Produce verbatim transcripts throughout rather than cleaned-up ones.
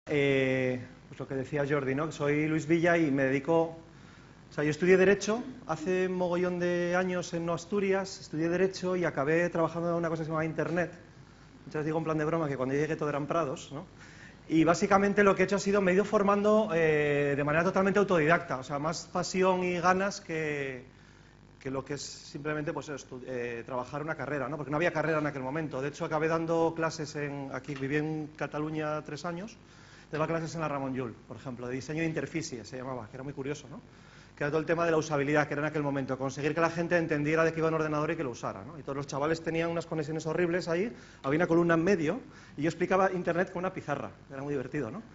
Eh, pues lo que decía Jordi, ¿no? Soy Luis Villa y me dedico... O sea, yo estudié Derecho hace un mogollón de años en Asturias, estudié Derecho y acabé trabajando en una cosa que se llama Internet. Entonces digo en plan de broma que cuando yo llegué todo eran prados, ¿no? Y básicamente lo que he hecho ha sido, me he ido formando eh, de manera totalmente autodidacta, o sea, más pasión y ganas que, que lo que es simplemente pues, eh, trabajar una carrera, ¿no? Porque no había carrera en aquel momento. De hecho, acabé dando clases en... Aquí viví en Cataluña tres años, daba clases en la Ramon Llull, por ejemplo, de diseño de interficie, se llamaba, que era muy curioso, ¿no? Que era todo el tema de la usabilidad, que era en aquel momento, conseguir que la gente entendiera de qué iba un ordenador y que lo usara, ¿no? Y todos los chavales tenían unas conexiones horribles ahí, había una columna en medio, y yo explicaba Internet con una pizarra, era muy divertido, ¿no?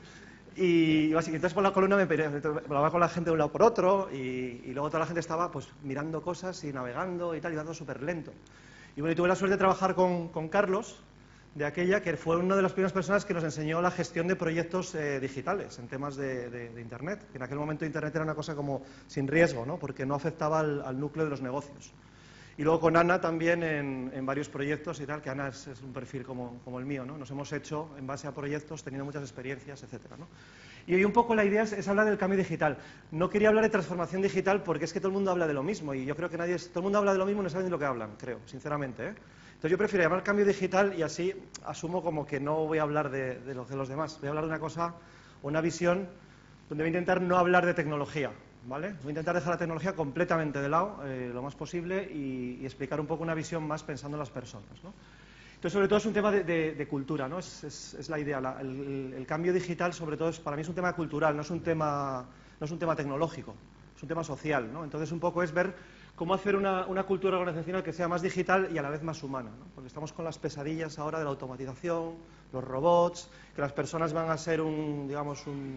Y básicamente, entonces por la columna me hablaba con la gente de un lado por otro, y, y luego toda la gente estaba pues mirando cosas y navegando y tal, y dando súper lento. Y bueno, y tuve la suerte de trabajar con, con Carlos, de aquella, que fue una de las primeras personas que nos enseñó la gestión de proyectos eh, digitales en temas de, de, de Internet. En aquel momento Internet era una cosa como sin riesgo, ¿no? Porque no afectaba al, al núcleo de los negocios. Y luego con Ana también en, en varios proyectos y tal, que Ana es, es un perfil como, como el mío, ¿no? Nos hemos hecho en base a proyectos, teniendo muchas experiencias, etcétera, ¿no? Y hoy un poco la idea es, es hablar del cambio digital. No quería hablar de transformación digital porque es que todo el mundo habla de lo mismo y yo creo que nadie es, todo el mundo habla de lo mismo y no saben de lo que hablan, creo, sinceramente, ¿eh? Entonces yo prefiero llamar cambio digital y así asumo como que no voy a hablar de, de, los, de los demás. Voy a hablar de una cosa, una visión, donde voy a intentar no hablar de tecnología, ¿vale? Voy a intentar dejar la tecnología completamente de lado, eh, lo más posible, y, y explicar un poco una visión más pensando en las personas, ¿no? Entonces, sobre todo es un tema de, de, de cultura, ¿no? Es, es, es la idea. La, el, el cambio digital, sobre todo, es, para mí es un tema cultural, no es un tema, no es un tema tecnológico, es un tema social, ¿no? Entonces, un poco es ver cómo hacer una, una cultura organizacional que sea más digital y a la vez más humana, ¿no? Porque estamos con las pesadillas ahora de la automatización, los robots, que las personas van a ser un, digamos, un,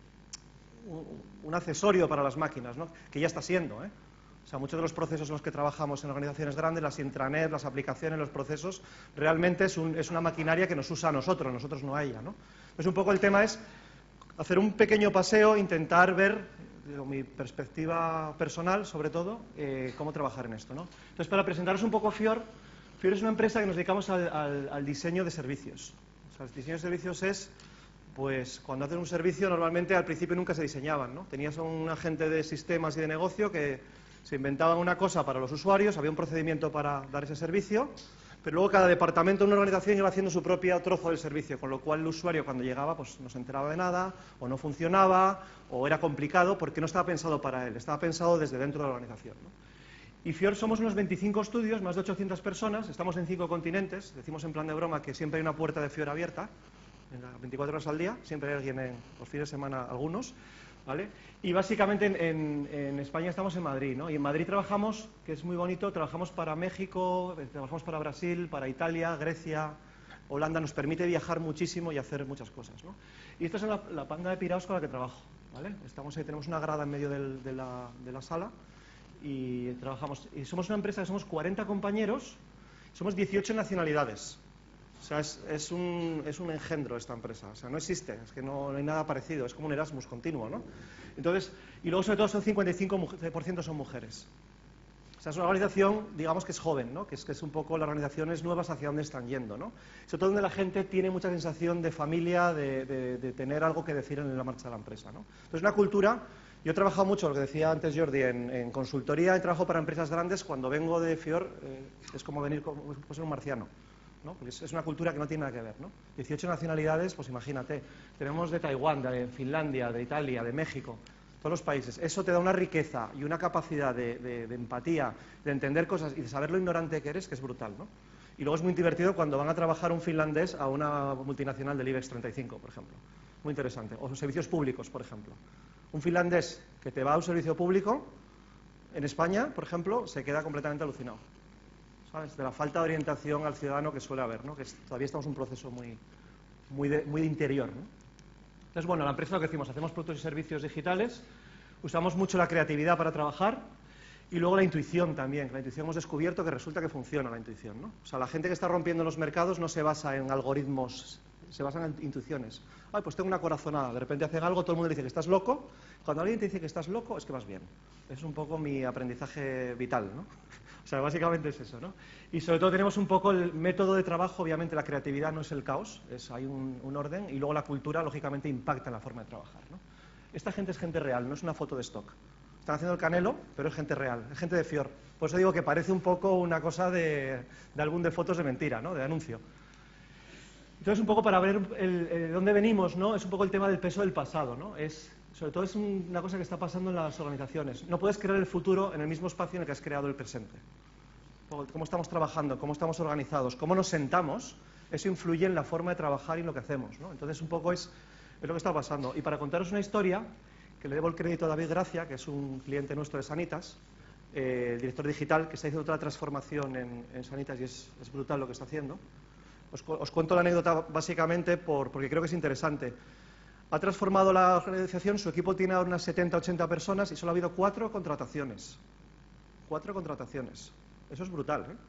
un, un accesorio para las máquinas, ¿no? Que ya está siendo, ¿eh? O sea, muchos de los procesos en los que trabajamos en organizaciones grandes, las intranets, las aplicaciones, los procesos, realmente es, un, es una maquinaria que nos usa a nosotros, nosotros no a ella, ¿no? Entonces, un poco el tema es hacer un pequeño paseo, intentar ver, digo, mi perspectiva personal, sobre todo, eh, cómo trabajar en esto, ¿no? Entonces, para presentaros un poco Fior, Fior es una empresa que nos dedicamos al, al, al diseño de servicios. O sea, el diseño de servicios es, pues, cuando haces un servicio, normalmente al principio nunca se diseñaban, ¿no? Tenías a un agente de sistemas y de negocio que se inventaban una cosa para los usuarios, había un procedimiento para dar ese servicio, pero luego cada departamento de una organización iba haciendo su propio trozo del servicio, con lo cual el usuario cuando llegaba pues no se enteraba de nada, o no funcionaba, o era complicado porque no estaba pensado para él, estaba pensado desde dentro de la organización, ¿no? Y Fior somos unos veinticinco estudios, más de ochocientas personas, estamos en cinco continentes, decimos en plan de broma que siempre hay una puerta de Fior abierta, en las veinticuatro horas al día, siempre hay alguien en los fines de semana, algunos, ¿vale? Y básicamente en, en, en España estamos en Madrid, ¿no? Y en Madrid trabajamos, que es muy bonito, trabajamos para México, trabajamos para Brasil, para Italia, Grecia, Holanda, nos permite viajar muchísimo y hacer muchas cosas, ¿no? Y esta es la, la panda de piraos con la que trabajo, ¿vale? Estamos ahí, tenemos una grada en medio del, de, la, de la sala y trabajamos. Y somos una empresa que somos cuarenta compañeros, somos dieciocho nacionalidades. O sea, es, es, un, es un engendro esta empresa, o sea, no existe, es que no, no hay nada parecido, es como un Erasmus continuo, ¿no? Entonces, y luego sobre todo son cincuenta y cinco por ciento son mujeres. O sea, es una organización, digamos que es joven, ¿no? Que es, que es un poco las organizaciones nuevas hacia dónde están yendo, ¿no? Sobre todo donde la gente tiene mucha sensación de familia, de, de, de tener algo que decir en la marcha de la empresa, ¿no? Entonces, una cultura, yo he trabajado mucho, lo que decía antes Jordi, en, en consultoría, he trabajado para empresas grandes, cuando vengo de Fior eh, es como venir, como, como ser un marciano, ¿no? Porque es una cultura que no tiene nada que ver, ¿no? dieciocho nacionalidades, pues imagínate, tenemos de Taiwán, de Finlandia, de Italia, de México, todos los países. Eso te da una riqueza y una capacidad de, de, de empatía, de entender cosas y de saber lo ignorante que eres, que es brutal, ¿no? Y luego es muy divertido cuando van a trabajar un finlandés a una multinacional del IBEX treinta y cinco, por ejemplo. Muy interesante. O servicios públicos, por ejemplo. Un finlandés que te va a un servicio público en España, por ejemplo, se queda completamente alucinado, ¿sabes? De la falta de orientación al ciudadano que suele haber, ¿no? Que es, todavía estamos en un proceso muy, muy, de, muy de interior, ¿no? Entonces, bueno, la empresa lo que decimos, hacemos productos y servicios digitales, usamos mucho la creatividad para trabajar y luego la intuición también. La intuición hemos descubierto que resulta que funciona la intuición, ¿no? O sea, la gente que está rompiendo los mercados no se basa en algoritmos, se basa en intuiciones. Ay, pues tengo una corazonada, de repente hacen algo, todo el mundo dice que estás loco. Cuando alguien te dice que estás loco, es que vas bien. Es un poco mi aprendizaje vital, ¿no? O sea, básicamente es eso, ¿no? Y sobre todo tenemos un poco el método de trabajo, obviamente la creatividad no es el caos, es, hay un, un orden, y luego la cultura, lógicamente, impacta en la forma de trabajar, ¿no? Esta gente es gente real, no es una foto de stock. Están haciendo el Canelo, pero es gente real, es gente de Fior. Por eso digo que parece un poco una cosa de, de álbum de fotos de mentira, ¿no? De anuncio. Entonces, un poco para ver el, el, dónde venimos, ¿no? Es un poco el tema del peso del pasado, ¿no? Es, sobre todo es un, una cosa que está pasando en las organizaciones. No puedes crear el futuro en el mismo espacio en el que has creado el presente. Cómo estamos trabajando, cómo estamos organizados, cómo nos sentamos, eso influye en la forma de trabajar y en lo que hacemos, ¿no? Entonces, un poco es, es lo que está pasando. Y para contaros una historia, que le debo el crédito a David Gracia, que es un cliente nuestro de Sanitas, eh, el director digital, que está haciendo otra transformación en, en Sanitas y es, es brutal lo que está haciendo. Os, os cuento la anécdota básicamente por, porque creo que es interesante. Ha transformado la organización, su equipo tiene ahora unas setenta, ochenta personas y solo ha habido cuatro contrataciones. Cuatro contrataciones. Eso es brutal, ¿eh?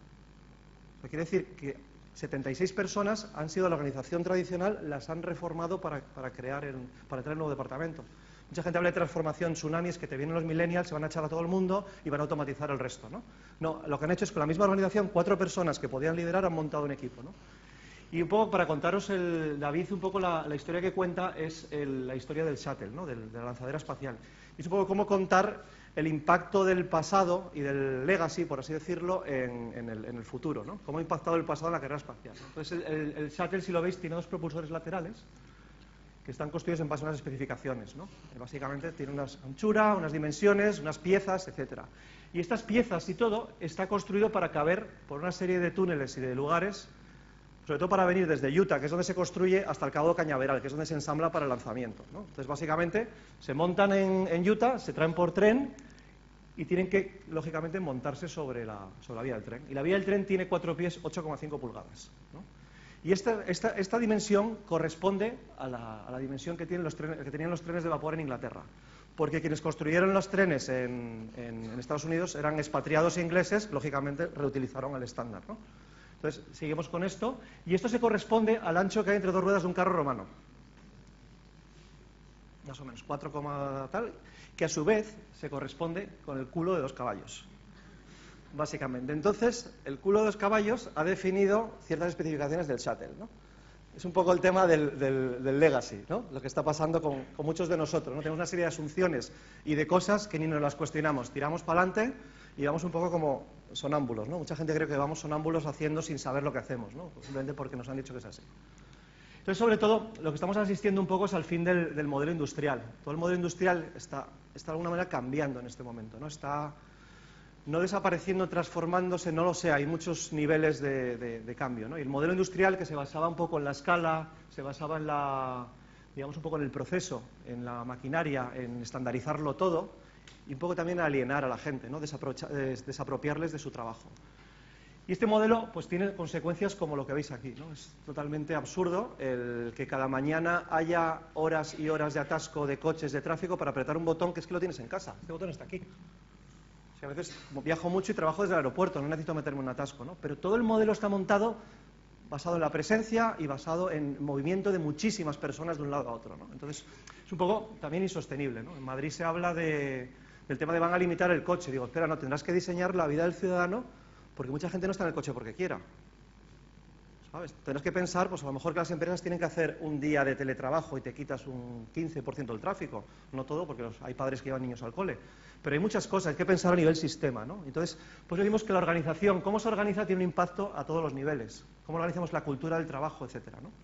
O sea, quiere decir que setenta y seis personas han sido la organización tradicional, las han reformado para, para crear, el, para traer un nuevo departamento. Mucha gente habla de transformación, tsunamis, que te vienen los millennials, se van a echar a todo el mundo y van a automatizar el resto, ¿no? No, lo que han hecho es con la misma organización, cuatro personas que podían liderar han montado un equipo, ¿no? Y un poco para contaros, el, David, un poco la, la historia que cuenta es el, la historia del shuttle, ¿no? Del, de la lanzadera espacial. Y es un poco cómo contar el impacto del pasado y del legacy, por así decirlo, en, en, el, en el futuro, ¿no? Cómo ha impactado el pasado en la carrera espacial, ¿no? Entonces, el, el, el shuttle, si lo veis, tiene dos propulsores laterales que están construidos en base a unas especificaciones, ¿no? Básicamente tiene una anchura, unas dimensiones, unas piezas, etcétera. Y estas piezas y todo está construido para caber por una serie de túneles y de lugares, sobre todo para venir desde Utah, que es donde se construye, hasta el Cabo de Cañaveral, que es donde se ensambla para el lanzamiento, ¿no? Entonces, básicamente, se montan en, en Utah, se traen por tren y tienen que, lógicamente, montarse sobre la, sobre la vía del tren. Y la vía del tren tiene cuatro pies, ocho coma cinco pulgadas, ¿no? Y esta, esta, esta dimensión corresponde a la, a la dimensión que, tienen los trenes, que tenían los trenes de vapor en Inglaterra. Porque quienes construyeron los trenes en, en, en Estados Unidos eran expatriados ingleses, lógicamente reutilizaron el estándar, ¿no? Entonces, seguimos con esto, y esto se corresponde al ancho que hay entre dos ruedas de un carro romano. Más o menos, cuatro, tal, que a su vez se corresponde con el culo de dos caballos. Básicamente. Entonces, el culo de dos caballos ha definido ciertas especificaciones del shuttle, ¿no? Es un poco el tema del, del, del legacy, ¿no? Lo que está pasando con, con muchos de nosotros, ¿no? Tenemos una serie de asunciones y de cosas que ni nos las cuestionamos. Tiramos para adelante y vamos un poco como sonámbulos, ¿no? Mucha gente cree que vamos sonámbulos haciendo sin saber lo que hacemos, ¿no? Simplemente porque nos han dicho que es así. Entonces, sobre todo, lo que estamos asistiendo un poco es al fin del, del modelo industrial. Todo el modelo industrial está, está de alguna manera cambiando en este momento, ¿no? Está no desapareciendo, transformándose, no lo sé, hay muchos niveles de, de, de cambio, ¿no? Y el modelo industrial, que se basaba un poco en la escala, se basaba en la, digamos, un poco en el proceso, en la maquinaria, en estandarizarlo todo, y un poco también alienar a la gente, ¿no? Desapropiarles de su trabajo. Y este modelo pues tiene consecuencias como lo que veis aquí, ¿no? Es totalmente absurdo el que cada mañana haya horas y horas de atasco de coches, de tráfico, para apretar un botón que es que lo tienes en casa. Este botón está aquí. O sea, a veces viajo mucho y trabajo desde el aeropuerto, no necesito meterme en un atasco, ¿no? Pero todo el modelo está montado basado en la presencia y basado en movimiento de muchísimas personas de un lado a otro, ¿no? Entonces, es un poco también insostenible, ¿no? En Madrid se habla de, del tema de van a limitar el coche. Digo, espera, no, tendrás que diseñar la vida del ciudadano, porque mucha gente no está en el coche porque quiera, ¿sabes? Tendrás que pensar, pues a lo mejor que las empresas tienen que hacer un día de teletrabajo y te quitas un quince por ciento del tráfico. No todo, porque los, hay padres que llevan niños al cole. Pero hay muchas cosas, hay que pensar a nivel sistema, ¿no? Entonces, pues decimos que la organización, cómo se organiza, tiene un impacto a todos los niveles. Cómo organizamos la cultura del trabajo, etcétera, ¿no?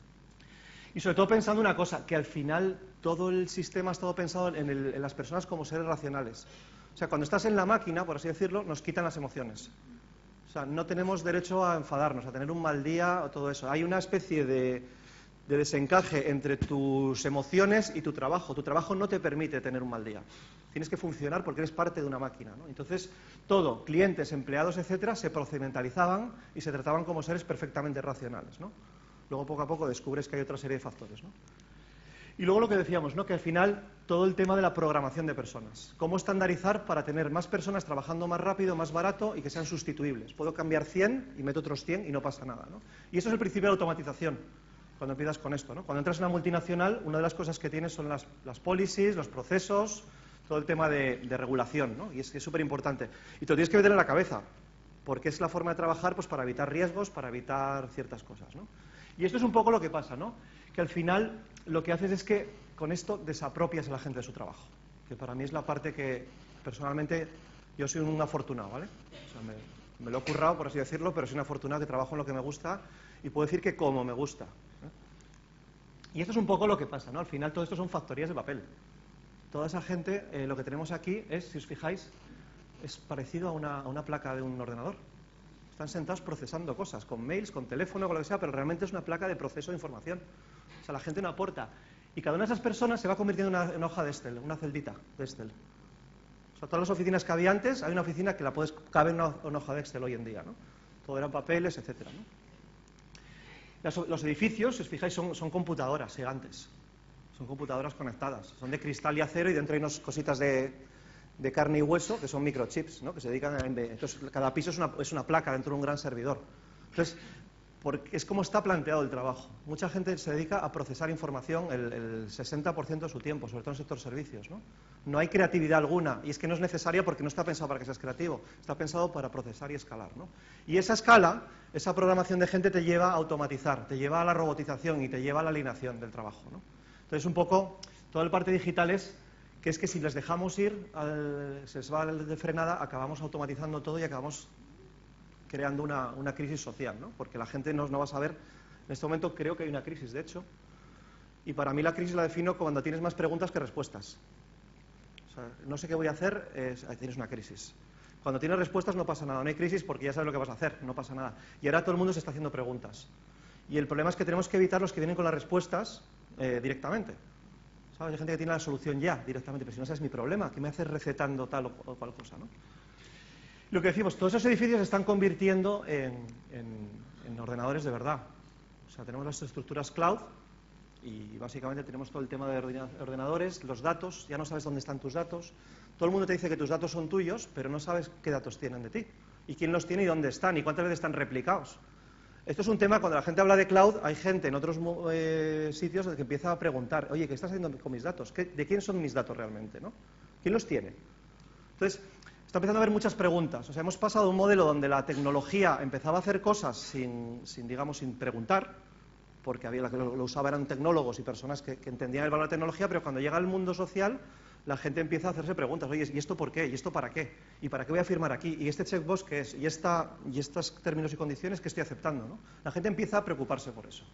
Y sobre todo pensando una cosa, que al final todo el sistema ha estado pensado en, el, en las personas como seres racionales. O sea, cuando estás en la máquina, por así decirlo, nos quitan las emociones. O sea, no tenemos derecho a enfadarnos, a tener un mal día o todo eso. Hay una especie de, de desencaje entre tus emociones y tu trabajo. Tu trabajo no te permite tener un mal día. Tienes que funcionar porque eres parte de una máquina, ¿no? Entonces, todo, clientes, empleados, etcétera, se procedimentalizaban y se trataban como seres perfectamente racionales, ¿no? Luego, poco a poco, descubres que hay otra serie de factores, ¿no? Y luego lo que decíamos, ¿no? Que al final todo el tema de la programación de personas. Cómo estandarizar para tener más personas trabajando más rápido, más barato y que sean sustituibles. Puedo cambiar cien y meto otros cien y no pasa nada, ¿no? Y eso es el principio de automatización, cuando empiezas con esto, ¿no? Cuando entras en una multinacional, una de las cosas que tienes son las, las policies, los procesos, todo el tema de, de regulación, ¿no? Y es que es súper importante. Y te lo tienes que meter en la cabeza. porque es la forma de trabajar pues, para evitar riesgos, para evitar ciertas cosas, ¿no? Y esto es un poco lo que pasa, ¿no? Que al final lo que haces es que con esto desapropias a la gente de su trabajo, que para mí es la parte que personalmente yo soy un afortunado, ¿vale? O sea, me, me lo he currado, por así decirlo, pero soy un afortunado que trabajo en lo que me gusta y puedo decir que como me gusta, ¿eh? Y esto es un poco lo que pasa, ¿no? Al final todo esto son factorías de papel. Toda esa gente, eh, lo que tenemos aquí es, si os fijáis, es parecido a una, a una placa de un ordenador. Están sentados procesando cosas, con mails, con teléfono, con lo que sea, pero realmente es una placa de proceso de información. O sea, la gente no aporta. Y cada una de esas personas se va convirtiendo en una, en una hoja de Excel, una celdita de Excel. O sea, todas las oficinas que había antes, hay una oficina que la puedes caber en una, una hoja de Excel hoy en día, ¿no? Todo eran papeles, etcétera, ¿no? Las, los edificios, si os fijáis, son, son computadoras gigantes. Son computadoras conectadas, son de cristal y acero y dentro hay unas cositas de, de carne y hueso que son microchips, ¿no? Que se dedican a... Entonces, cada piso es una, es una placa dentro de un gran servidor. Entonces, porque es como está planteado el trabajo. Mucha gente se dedica a procesar información el, el sesenta por ciento de su tiempo, sobre todo en el sector servicios, ¿no? No hay creatividad alguna, y es que no es necesaria porque no está pensado para que seas creativo, está pensado para procesar y escalar, ¿no? Y esa escala, esa programación de gente te lleva a automatizar, te lleva a la robotización y te lleva a la alineación del trabajo, ¿no? Entonces, un poco, toda la parte digital es que es que si les dejamos ir, al, se les va de frenada, acabamos automatizando todo y acabamos creando una, una crisis social, ¿no? Porque la gente no, no va a saber, en este momento creo que hay una crisis, de hecho, y para mí la crisis la defino cuando tienes más preguntas que respuestas. O sea, no sé qué voy a hacer, eh, tienes una crisis. Cuando tienes respuestas no pasa nada, no hay crisis porque ya sabes lo que vas a hacer, no pasa nada. Y ahora todo el mundo se está haciendo preguntas. Y el problema es que tenemos que evitar los que vienen con las respuestas eh, directamente. ¿Sabes? Hay gente que tiene la solución ya, directamente, pero si no ese es mi problema, ¿qué me hace recetando tal o, o cual cosa, ¿no? Lo que decimos, todos esos edificios se están convirtiendo en, en, en ordenadores de verdad. O sea, tenemos las estructuras cloud y básicamente tenemos todo el tema de ordenadores, los datos, ya no sabes dónde están tus datos. Todo el mundo te dice que tus datos son tuyos, pero no sabes qué datos tienen de ti, y quién los tiene y dónde están, y cuántas veces están replicados. Esto es un tema, cuando la gente habla de cloud, hay gente en otros eh, sitios que empieza a preguntar, oye, ¿qué estás haciendo con mis datos? ¿Qué, ¿De quién son mis datos realmente, ¿no? ¿Quién los tiene? Entonces, está empezando a haber muchas preguntas. O sea, hemos pasado de un modelo donde la tecnología empezaba a hacer cosas sin, sin digamos, sin preguntar, porque había la que lo, lo usaba eran tecnólogos y personas que, que entendían el valor de la tecnología, pero cuando llega al mundo social, la gente empieza a hacerse preguntas. Oye, ¿y esto por qué? ¿Y esto para qué? ¿Y para qué voy a firmar aquí? ¿Y este checkbox qué es? ¿Y, esta, y estos términos y condiciones que estoy aceptando, ¿no? La gente empieza a preocuparse por eso.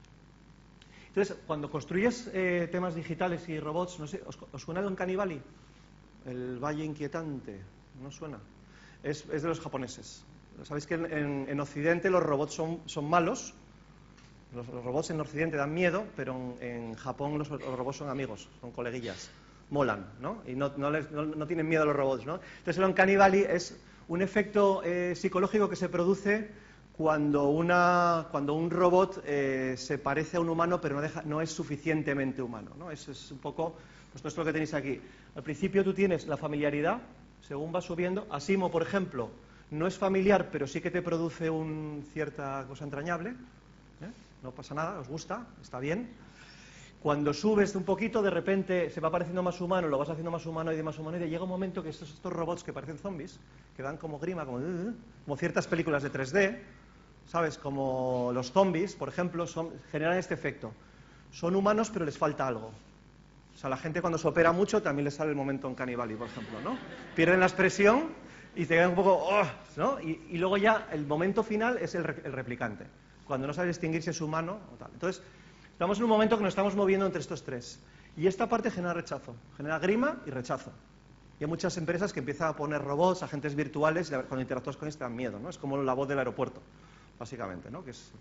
Entonces, cuando construyes eh, temas digitales y robots, no sé, ¿os, os suena el Uncanny Valley? El Valle Inquietante, ¿no suena? Es, es de los japoneses. Sabéis que en, en, en Occidente los robots son, son malos. Los, los robots en Occidente dan miedo, pero en, en Japón los, los robots son amigos, son coleguillas. Molan, ¿no? Y no, no, les, no, no tienen miedo a los robots, ¿no? Entonces el Uncanny Valley es un efecto eh, psicológico que se produce cuando, una, cuando un robot eh, se parece a un humano pero no, deja, no es suficientemente humano, ¿no? Eso es un poco, pues esto es lo que tenéis aquí. Al principio tú tienes la familiaridad, según vas subiendo. Asimo, por ejemplo, no es familiar, pero sí que te produce un, cierta cosa entrañable, ¿eh? No pasa nada, os gusta, está bien. Cuando subes un poquito, de repente se va pareciendo más humano, lo vas haciendo más humano y más humano, y llega un momento que estos, estos robots que parecen zombies, que dan como grima, como, como ciertas películas de tres D, ¿sabes? Como los zombies, por ejemplo, son, generan este efecto. Son humanos, pero les falta algo. O sea, la gente cuando se opera mucho también les sale el momento en Canibali, por ejemplo, ¿no? Pierden la expresión y te quedan un poco, oh, ¿no? Y, y luego ya el momento final es el, el replicante, cuando no sabe distinguir si es humano o tal. Entonces, estamos en un momento que nos estamos moviendo entre estos tres. Y esta parte genera rechazo, genera grima y rechazo. Y hay muchas empresas que empiezan a poner robots, agentes virtuales, y cuando interactúas con ellos te dan miedo, ¿no? Es como la voz del aeropuerto, básicamente, ¿no? Que es...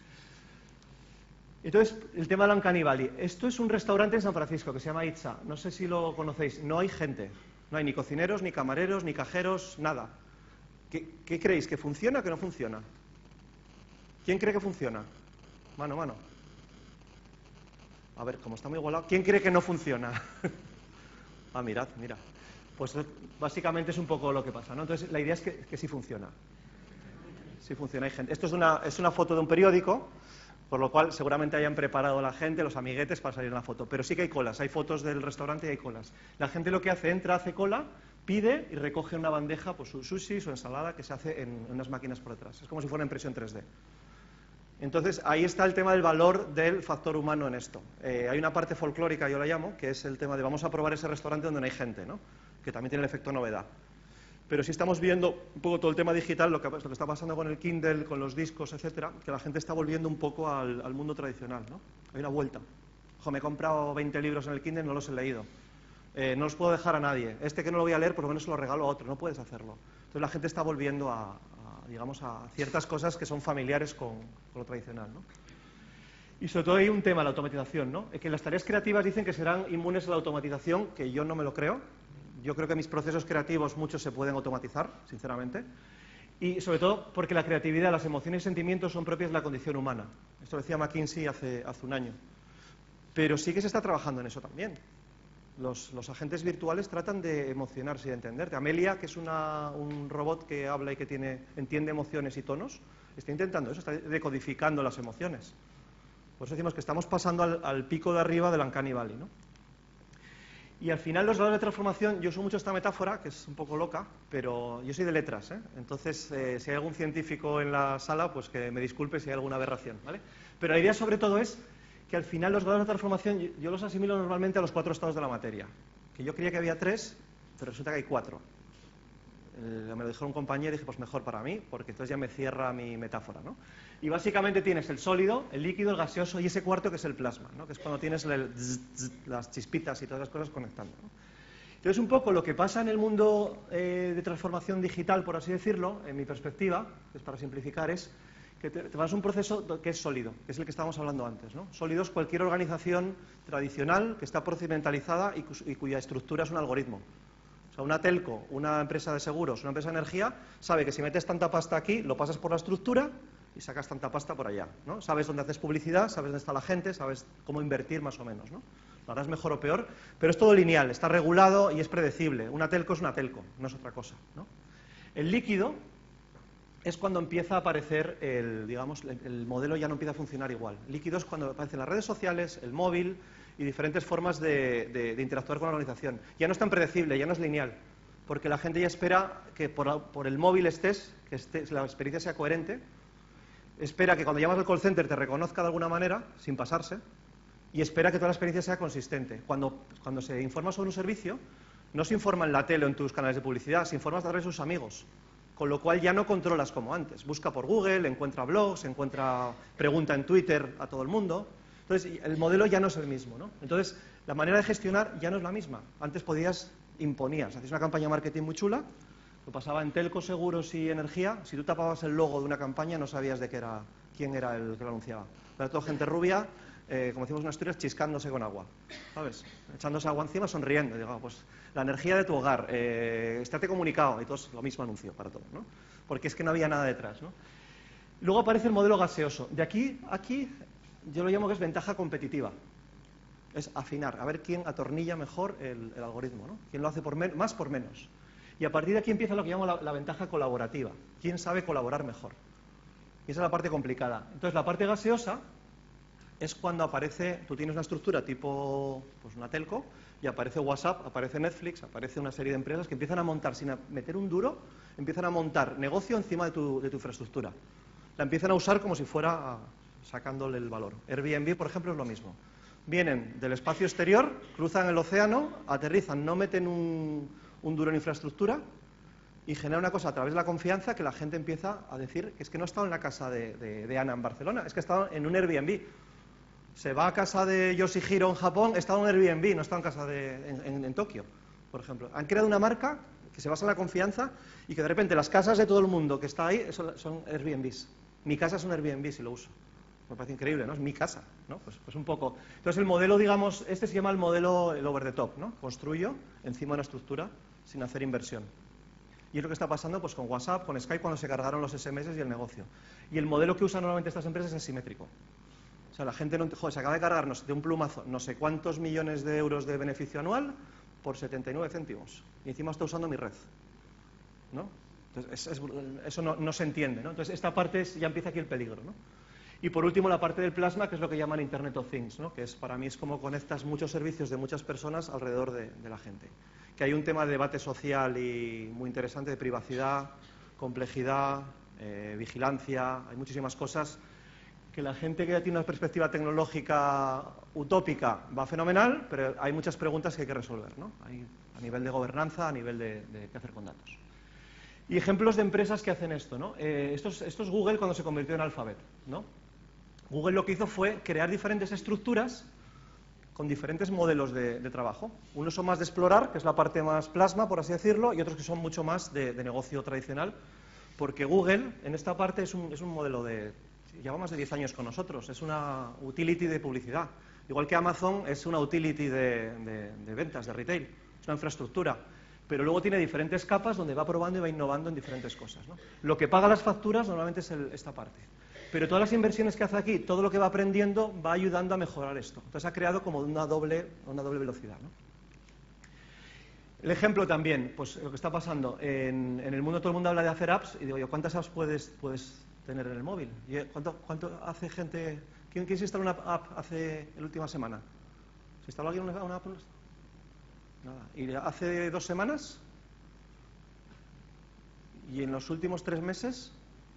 Entonces, el tema del Uncanny Valley. Esto es un restaurante en San Francisco que se llama Itza. No sé si lo conocéis. No hay gente. No hay ni cocineros, ni camareros, ni cajeros, nada. ¿Qué, qué creéis? ¿Que funciona o que no funciona? ¿Quién cree que funciona? Mano, mano. A ver, como está muy igualado. ¿Quién cree que no funciona? Ah, mirad, mira. Pues básicamente es un poco lo que pasa, ¿no? Entonces, la idea es que, que sí funciona. Sí funciona, hay gente. Esto es una, es una foto de un periódico, por lo cual seguramente hayan preparado la gente, los amiguetes, para salir en la foto. Pero sí que hay colas, hay fotos del restaurante y hay colas. La gente lo que hace, entra, hace cola, pide y recoge en una bandeja pues, su sushi, su ensalada, que se hace en, en unas máquinas por detrás. Es como si fuera una impresión tres D. Entonces, ahí está el tema del valor del factor humano en esto. Eh, hay una parte folclórica, yo la llamo, que es el tema de vamos a probar ese restaurante donde no hay gente, ¿no? Que también tiene el efecto novedad. Pero si estamos viendo un poco todo el tema digital, lo que, lo que está pasando con el Kindle, con los discos, etcétera, que la gente está volviendo un poco al, al mundo tradicional, ¿no? Hay una vuelta. Ojo, me he comprado veinte libros en el Kindle, no los he leído. Eh, no los puedo dejar a nadie. Este que no lo voy a leer, por lo menos se lo regalo a otro. No puedes hacerlo. Entonces la gente está volviendo a, a digamos, a ciertas cosas que son familiares con, con lo tradicional, ¿no? Y sobre todo hay un tema, la automatización, ¿no? Que las tareas creativas dicen que serán inmunes a la automatización, que yo no me lo creo. Yo creo que mis procesos creativos muchos se pueden automatizar, sinceramente. Y sobre todo porque la creatividad, las emociones y sentimientos son propias de la condición humana. Esto lo decía McKinsey hace, hace un año. Pero sí que se está trabajando en eso también. Los, los agentes virtuales tratan de emocionarse y de entenderte. Amelia, que es una, un robot que habla y que tiene, entiende emociones y tonos, está intentando eso, está decodificando las emociones. Por eso decimos que estamos pasando al, al pico de arriba del Uncanny Valley, ¿no? Y al final los grados de transformación, yo uso mucho esta metáfora, que es un poco loca, pero yo soy de letras, ¿eh? Entonces, eh, si hay algún científico en la sala, pues que me disculpe si hay alguna aberración, ¿vale? Pero la idea sobre todo es que al final los grados de transformación, yo, yo los asimilo normalmente a los cuatro estados de la materia, que yo creía que había tres, pero resulta que hay cuatro. Eh, me lo dijo un compañero y dije, pues mejor para mí, porque entonces ya me cierra mi metáfora, ¿no? Y básicamente tienes el sólido, el líquido, el gaseoso y ese cuarto que es el plasma, ¿no? Que es cuando tienes el, zzz, zzz, las chispitas y todas las cosas conectando, ¿no? Entonces, un poco lo que pasa en el mundo eh, de transformación digital, por así decirlo, en mi perspectiva, que es para simplificar, es que te, te vas a un proceso que es sólido, que es el que estábamos hablando antes, ¿no? Sólido es cualquier organización tradicional que está procedimentalizada y, cu y cuya estructura es un algoritmo. O sea, una telco, una empresa de seguros, una empresa de energía, sabe que si metes tanta pasta aquí, lo pasas por la estructura y sacas tanta pasta por allá, ¿no? Sabes dónde haces publicidad, sabes dónde está la gente, sabes cómo invertir más o menos, ¿no? Lo harás mejor o peor, pero es todo lineal, está regulado y es predecible. Una telco es una telco, no es otra cosa, ¿no? El líquido es cuando empieza a aparecer el, digamos, el modelo ya no empieza a funcionar igual. El líquido es cuando aparecen las redes sociales, el móvil y diferentes formas de, de, de interactuar con la organización. Ya no es tan predecible, ya no es lineal, porque la gente ya espera que por, por el móvil estés, que estés, la experiencia sea coherente, espera que cuando llamas al call center te reconozca de alguna manera, sin pasarse, y espera que toda la experiencia sea consistente. Cuando, cuando se informa sobre un servicio, no se informa en la tele o en tus canales de publicidad, se informa a través de sus amigos, con lo cual ya no controlas como antes. Busca por Google, encuentra blogs, encuentra pregunta en Twitter a todo el mundo. Entonces, el modelo ya no es el mismo, ¿no? Entonces, la manera de gestionar ya no es la misma. Antes podías, imponías, hacías una campaña de marketing muy chula, lo pasaba en telco, seguros y energía. Si tú tapabas el logo de una campaña, no sabías de qué era, quién era el que lo anunciaba. Era todo gente rubia, eh, como decimos en Asturias, chiscándose con agua, ¿sabes? Echándose agua encima, sonriendo. Digo, pues la energía de tu hogar, eh, estate comunicado, y todos lo mismo anuncio para todo, ¿no? Porque es que no había nada detrás, ¿no? Luego aparece el modelo gaseoso. De aquí a aquí, yo lo llamo que es ventaja competitiva. Es afinar, a ver quién atornilla mejor el, el algoritmo, ¿no? Quién lo hace por más por menos. Y a partir de aquí empieza lo que llamo la, la ventaja colaborativa. ¿Quién sabe colaborar mejor? Y esa es la parte complicada. Entonces, la parte gaseosa es cuando aparece, tú tienes una estructura tipo pues una telco, y aparece WhatsApp, aparece Netflix, aparece una serie de empresas que empiezan a montar, sin meter un duro, empiezan a montar negocio encima de tu, de tu infraestructura. La empiezan a usar como si fuera sacándole el valor. Airbnb, por ejemplo, es lo mismo. Vienen del espacio exterior, cruzan el océano, aterrizan, no meten un, un duro en infraestructura y genera una cosa a través de la confianza que la gente empieza a decir que es que no ha estado en la casa de, de, de Ana en Barcelona, es que ha estado en un Airbnb. Se va a casa de Yoshihiro en Japón, ha estado en Airbnb, no ha estado en casa de, en, en, en Tokio, por ejemplo. Han creado una marca que se basa en la confianza y que de repente las casas de todo el mundo que está ahí son, son Airbnbs. Mi casa es un Airbnb si lo uso. Me parece increíble, ¿no? Es mi casa, ¿no? Pues, pues un poco. Entonces el modelo, digamos, este se llama el modelo el over the top, ¿no? Construyo encima de una estructura sin hacer inversión. Y es lo que está pasando pues con WhatsApp, con Skype, cuando se cargaron los ese eme ese y el negocio. Y el modelo que usan normalmente estas empresas es asimétrico. O sea, la gente no, joder, se acaba de cargarnos de un plumazo no sé cuántos millones de euros de beneficio anual por setenta y nueve céntimos. Y encima está usando mi red, ¿no? Entonces, es, es, eso no, no se entiende, ¿no? Entonces, esta parte es, ya empieza aquí el peligro, ¿no? Y por último, la parte del plasma, que es lo que llaman Internet of Things, ¿no? Que es, para mí es como conectas muchos servicios de muchas personas alrededor de, de la gente. que hay un tema de debate social y muy interesante de privacidad, complejidad, eh, vigilancia, hay muchísimas cosas que la gente que ya tiene una perspectiva tecnológica utópica va fenomenal, pero hay muchas preguntas que hay que resolver, ¿no? Hay, a nivel de gobernanza, a nivel de, de qué hacer con datos. Y ejemplos de empresas que hacen esto, ¿no? Eh, esto, es, esto es Google cuando se convirtió en Alphabet, ¿no? Google lo que hizo fue crear diferentes estructuras con diferentes modelos de, de trabajo. Unos son más de explorar, que es la parte más plasma, por así decirlo, y otros que son mucho más de, de negocio tradicional, porque Google, en esta parte, es un, es un modelo de... lleva más de diez años con nosotros, es una utility de publicidad. Igual que Amazon es una utility de, de, de ventas, de retail, es una infraestructura. Pero luego tiene diferentes capas donde va probando y va innovando en diferentes cosas, ¿no? Lo que paga las facturas normalmente es el, esta parte. Pero todas las inversiones que hace aquí, todo lo que va aprendiendo, va ayudando a mejorar esto. Entonces ha creado como una doble, una doble velocidad, ¿no? El ejemplo también, pues lo que está pasando. En, en el mundo todo el mundo habla de hacer apps, y digo yo, ¿cuántas apps puedes, puedes tener en el móvil? ¿Cuánto, cuánto hace gente? ¿Quién, quién se instaló una app hace la última semana? ¿Se instaló alguien una, una app? Nada. ¿Y hace dos semanas? ¿Y en los últimos tres meses?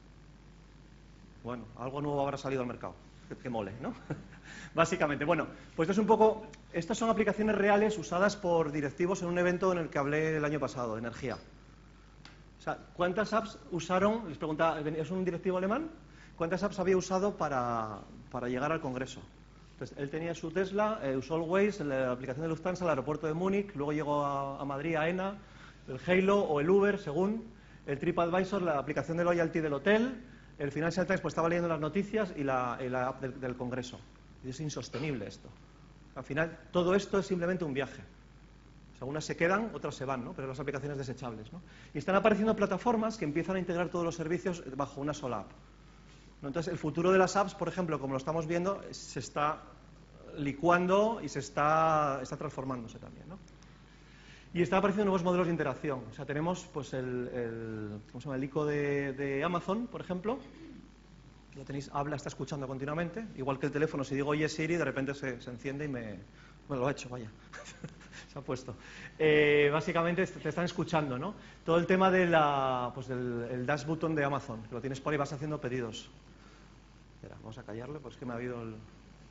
Bueno, algo nuevo habrá salido al mercado. Que, que mole, ¿no? Básicamente. Bueno, pues esto es un poco... Estas son aplicaciones reales usadas por directivos en un evento en el que hablé el año pasado, de energía. O sea, ¿cuántas apps usaron? Les preguntaba, ¿es un directivo alemán? ¿Cuántas apps había usado para, para llegar al Congreso? Entonces, él tenía su Tesla, eh, usó el Waze, la aplicación de Lufthansa, el aeropuerto de Múnich, luego llegó a, a Madrid, a ENA, el Halo o el Uber, según, el TripAdvisor, la aplicación de loyalty del hotel, el Financial Times, pues estaba leyendo las noticias y la, y la app del, del Congreso. Y es insostenible esto. Al final, todo esto es simplemente un viaje. O sea, unas se quedan, otras se van, ¿no? Pero las aplicaciones desechables, ¿no? Y están apareciendo plataformas que empiezan a integrar todos los servicios bajo una sola app, ¿no? Entonces, el futuro de las apps, por ejemplo, como lo estamos viendo, se está licuando y se está, está transformándose también, ¿no? Y están apareciendo nuevos modelos de interacción. O sea, tenemos pues el, el, ¿cómo se llama? El icono de, de Amazon, por ejemplo. Lo tenéis, habla, está escuchando continuamente. Igual que el teléfono, si digo oye Siri, de repente se, se enciende y me... Bueno, lo ha hecho, vaya. Se ha puesto. Eh, básicamente te están escuchando, ¿no? Todo el tema de la, pues del el dash button de Amazon, que lo tienes por ahí, vas haciendo pedidos. Espera, vamos a callarle, pues es que me ha habido el...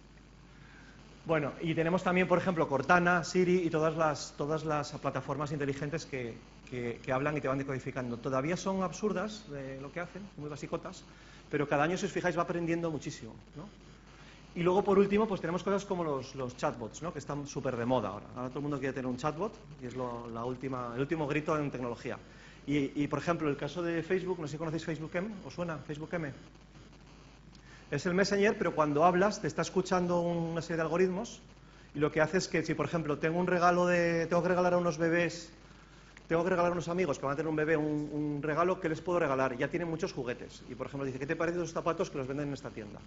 Bueno, y tenemos también, por ejemplo, Cortana, Siri y todas las, todas las plataformas inteligentes que, que, que hablan y te van decodificando. Todavía son absurdas de lo que hacen, muy basicotas, pero cada año, si os fijáis, va aprendiendo muchísimo, ¿no? Y luego, por último, pues tenemos cosas como los, los chatbots, ¿no? Que están súper de moda ahora. Ahora todo el mundo quiere tener un chatbot y es lo, la última, el último grito en tecnología. Y, y, por ejemplo, el caso de Facebook, no sé si conocéis Facebook M, ¿os suena? Facebook M. Es el Messenger, pero cuando hablas te está escuchando una serie de algoritmos y lo que hace es que si, por ejemplo, tengo un regalo de, tengo que regalar a unos bebés, tengo que regalar a unos amigos que van a tener un bebé un, un regalo, ¿qué les puedo regalar? Ya tienen muchos juguetes. Y, por ejemplo, dice, ¿qué te parecen los zapatos que los venden en esta tienda?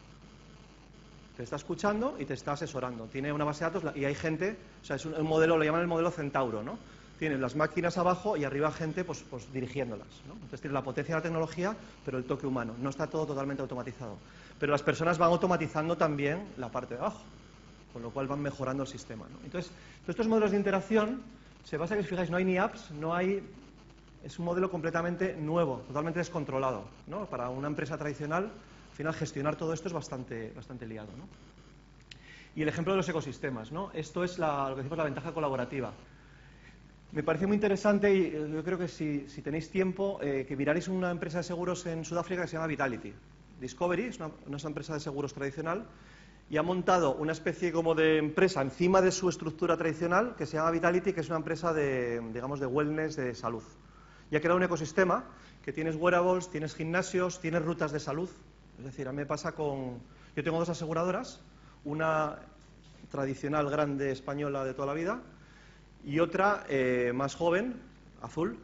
Te está escuchando y te está asesorando. Tiene una base de datos y hay gente, o sea, es un, un modelo, lo llaman el modelo Centauro, ¿no? Tienen las máquinas abajo y arriba gente pues, pues dirigiéndolas, ¿no? Entonces tiene la potencia de la tecnología, pero el toque humano. No está todo totalmente automatizado. Pero las personas van automatizando también la parte de abajo, con lo cual van mejorando el sistema, ¿no? Entonces, todos estos modelos de interacción se basa en que, si fijáis, no hay ni apps, no hay... Es un modelo completamente nuevo, totalmente descontrolado, ¿no? Para una empresa tradicional, al final, gestionar todo esto es bastante, bastante liado, ¿no? Y el ejemplo de los ecosistemas, ¿no? Esto es la, lo que decimos la ventaja colaborativa. Me parece muy interesante y yo creo que si, si tenéis tiempo, eh, que miraréis una empresa de seguros en Sudáfrica que se llama Vitality. Discovery es una, una empresa de seguros tradicional y ha montado una especie como de empresa encima de su estructura tradicional que se llama Vitality, que es una empresa de, digamos, de wellness, de salud. Y ha creado un ecosistema que tienes wearables, tienes gimnasios, tienes rutas de salud. Es decir, a mí me pasa con... Yo tengo dos aseguradoras, una tradicional grande española de toda la vida y otra eh, más joven, azul,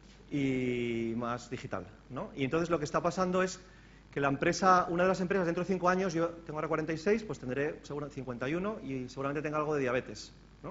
y más digital, ¿no? Y entonces lo que está pasando es que la empresa, una de las empresas dentro de cinco años, yo tengo ahora cuarenta y seis, pues tendré seguro cincuenta y uno y seguramente tenga algo de diabetes, ¿no?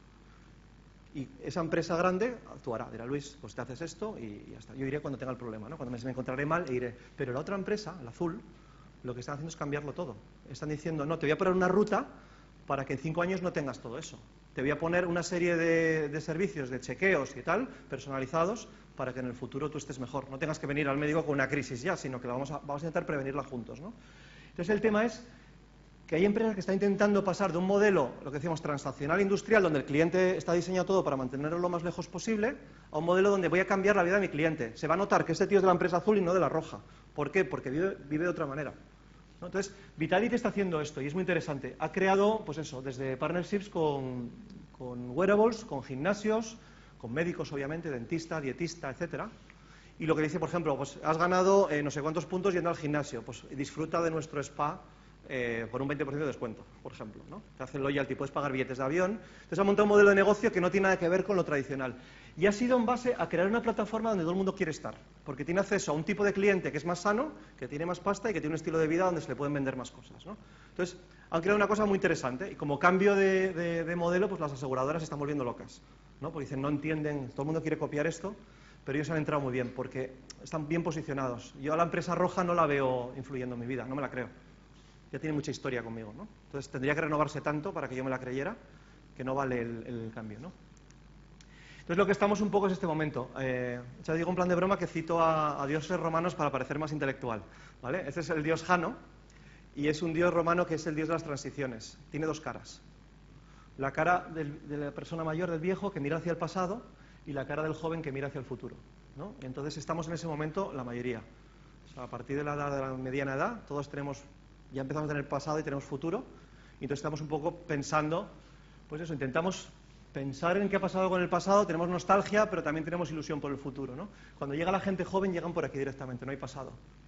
Y esa empresa grande actuará, dirá, Luis, pues te haces esto y ya está. Yo iré cuando tenga el problema, ¿no? Cuando me, me encontraré mal e iré. Pero la otra empresa, la azul, lo que están haciendo es cambiarlo todo. Están diciendo, no, te voy a poner una ruta para que en cinco años no tengas todo eso. Te voy a poner una serie de, de servicios, de chequeos y tal, personalizados, para que en el futuro tú estés mejor. No tengas que venir al médico con una crisis ya, sino que la vamos, a, vamos a intentar prevenirla juntos, ¿no? Entonces el tema es que hay empresas que están intentando pasar de un modelo, lo que decíamos, transaccional industrial, donde el cliente está diseñado todo para mantenerlo lo más lejos posible, a un modelo donde voy a cambiar la vida de mi cliente. Se va a notar que este tío es de la empresa azul y no de la roja. ¿Por qué? Porque vive, vive de otra manera, ¿no? Entonces, Vitality está haciendo esto y es muy interesante. Ha creado, pues eso, desde partnerships con, con wearables, con gimnasios, con médicos, obviamente, dentista, dietista, etcétera. Y lo que dice, por ejemplo, pues has ganado eh, no sé cuántos puntos yendo al gimnasio, pues disfruta de nuestro spa eh, por un veinte por ciento de descuento, por ejemplo, ¿no? Te hacen loyalty, puedes pagar billetes de avión. Entonces ha montado un modelo de negocio que no tiene nada que ver con lo tradicional. Y ha sido en base a crear una plataforma donde todo el mundo quiere estar, porque tiene acceso a un tipo de cliente que es más sano, que tiene más pasta y que tiene un estilo de vida donde se le pueden vender más cosas, ¿no? Entonces, han creado una cosa muy interesante y como cambio de, de, de modelo, pues las aseguradoras se están volviendo locas, ¿no? Porque dicen, no entienden, todo el mundo quiere copiar esto, pero ellos han entrado muy bien, porque están bien posicionados. Yo a la empresa roja no la veo influyendo en mi vida, no me la creo. Ya tiene mucha historia conmigo, ¿no? Entonces tendría que renovarse tanto para que yo me la creyera, que no vale el, el cambio, ¿no? Entonces lo que estamos un poco es este momento. Eh, ya digo en plan de broma que cito a, a dioses romanos para parecer más intelectual, ¿vale? Este es el dios Jano, y es un dios romano que es el dios de las transiciones. Tiene dos caras. La cara del, de la persona mayor, del viejo, que mira hacia el pasado, y la cara del joven que mira hacia el futuro, ¿no? Y entonces estamos en ese momento la mayoría. O sea, a partir de la edad de la mediana edad, todos tenemos, ya empezamos a tener pasado y tenemos futuro, y entonces estamos un poco pensando, pues eso, intentamos pensar en qué ha pasado con el pasado, tenemos nostalgia, pero también tenemos ilusión por el futuro, ¿no? Cuando llega la gente joven, llegan por aquí directamente, no hay pasado,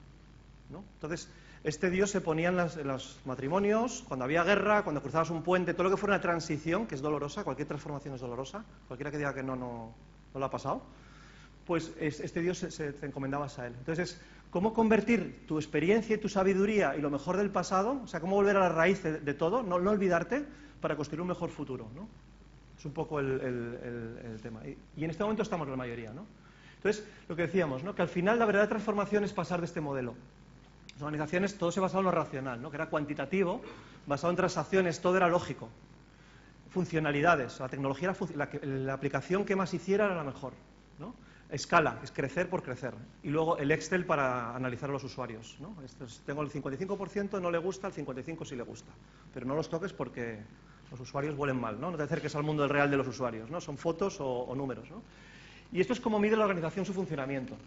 ¿no? Entonces, este dios se ponía en, las, en los matrimonios, cuando había guerra, cuando cruzabas un puente, todo lo que fuera una transición, que es dolorosa, cualquier transformación es dolorosa, cualquiera que diga que no, no, no lo ha pasado, pues es, este dios se, se, te encomendabas a él. Entonces, ¿cómo convertir tu experiencia y tu sabiduría y lo mejor del pasado, o sea, cómo volver a la raíz de, de todo, no, no olvidarte, para construir un mejor futuro, ¿no? Es un poco el, el, el, el tema. Y, y en este momento estamos la mayoría, ¿no? Entonces, lo que decíamos, ¿no? Que al final la verdadera transformación es pasar de este modelo. Las organizaciones, todo se basaba en lo racional, ¿no? Que era cuantitativo, basado en transacciones, todo era lógico. Funcionalidades, la tecnología, la, la aplicación que más hiciera era la mejor, ¿no? Escala, es crecer por crecer. Y luego el Excel para analizar a los usuarios, ¿no? Esto es, tengo el cincuenta y cinco por ciento, no le gusta, el cincuenta y cinco por ciento sí le gusta. Pero no los toques porque los usuarios huelen mal, ¿no? No te acerques al mundo del real de los usuarios, ¿no? Son fotos o, o números, ¿no? Y esto es como mide la organización su funcionamiento.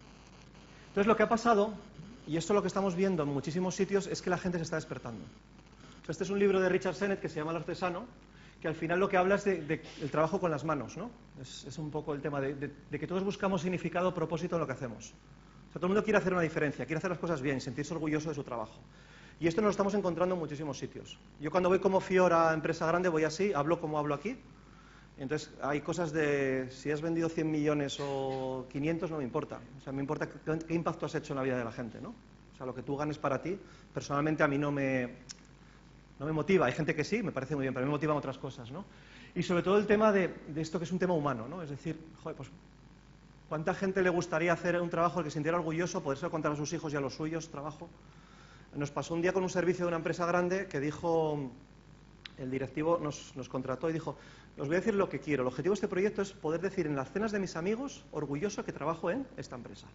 Entonces lo que ha pasado, y esto es lo que estamos viendo en muchísimos sitios, es que la gente se está despertando. Este es un libro de Richard Sennett que se llama El artesano, que al final lo que habla es del de, de trabajo con las manos, ¿no? Es, es un poco el tema de, de, de que todos buscamos significado, propósito en lo que hacemos. O sea, todo el mundo quiere hacer una diferencia, quiere hacer las cosas bien, sentirse orgulloso de su trabajo. Y esto nos lo estamos encontrando en muchísimos sitios. Yo cuando voy como Fior a empresa grande voy así, hablo como hablo aquí. Entonces hay cosas de si has vendido cien millones o quinientos no me importa. O sea, me importa qué, qué impacto has hecho en la vida de la gente, ¿no? O sea, lo que tú ganes para ti, personalmente a mí no me, no me motiva. Hay gente que sí, me parece muy bien, pero a mí me motivan otras cosas, ¿no? Y sobre todo el tema de, de esto que es un tema humano, ¿no? Es decir, joder, pues ¿cuánta gente le gustaría hacer un trabajo del que se sintiera orgulloso, poderse contar a sus hijos y a los suyos trabajo? Nos pasó un día con un servicio de una empresa grande que dijo, el directivo nos, nos contrató y dijo, os voy a decir lo que quiero, el objetivo de este proyecto es poder decir en las cenas de mis amigos, orgulloso que trabajo en esta empresa.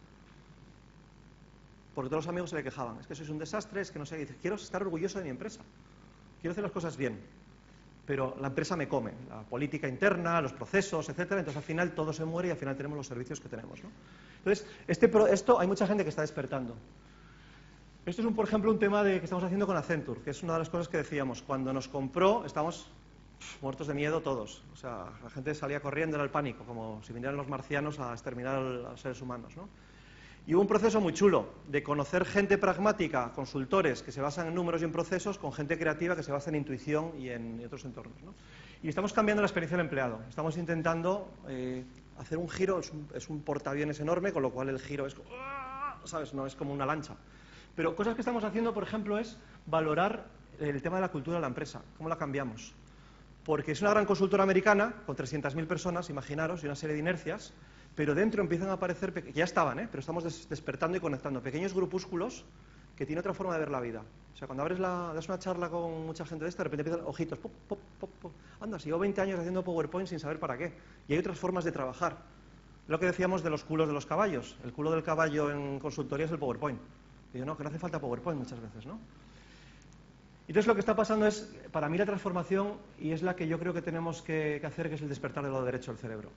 Porque todos los amigos se le quejaban, es que sois un desastre, es que no sé, y dice, quiero estar orgulloso de mi empresa, quiero hacer las cosas bien, pero la empresa me come, la política interna, los procesos, etcétera, entonces al final todo se muere y al final tenemos los servicios que tenemos, ¿no? Entonces, este, esto hay mucha gente que está despertando. Esto es, un, por ejemplo, un tema de, que estamos haciendo con Accenture, que es una de las cosas que decíamos. Cuando nos compró, estábamos pff, muertos de miedo todos. O sea, la gente salía corriendo, era el pánico, como si vinieran los marcianos a exterminar a los seres humanos, ¿no? Y hubo un proceso muy chulo de conocer gente pragmática, consultores que se basan en números y en procesos, con gente creativa que se basa en intuición y en y otros entornos, ¿no? Y estamos cambiando la experiencia del empleado. Estamos intentando eh, hacer un giro, es un, es un portaaviones enorme, con lo cual el giro es, ¿sabes? No es como una lancha. Pero cosas que estamos haciendo, por ejemplo, es valorar el tema de la cultura de la empresa. ¿Cómo la cambiamos? Porque es una gran consultora americana, con trescientas mil personas, imaginaros, y una serie de inercias, pero dentro empiezan a aparecer, que ya estaban, ¿eh? Pero estamos des despertando y conectando pequeños grupúsculos que tiene otra forma de ver la vida. O sea, cuando abres la, das una charla con mucha gente de esta, de repente empiezan ojitos, pop, pop, pop, pop. Anda, si llevo veinte años haciendo PowerPoint sin saber para qué. Y hay otras formas de trabajar. Lo que decíamos de los culos de los caballos. El culo del caballo en consultoría es el PowerPoint. Y yo, no, que no hace falta PowerPoint muchas veces, ¿no? Entonces lo que está pasando es, para mí la transformación, y es la que yo creo que tenemos que, que hacer, que es el despertar del lado derecho del cerebro.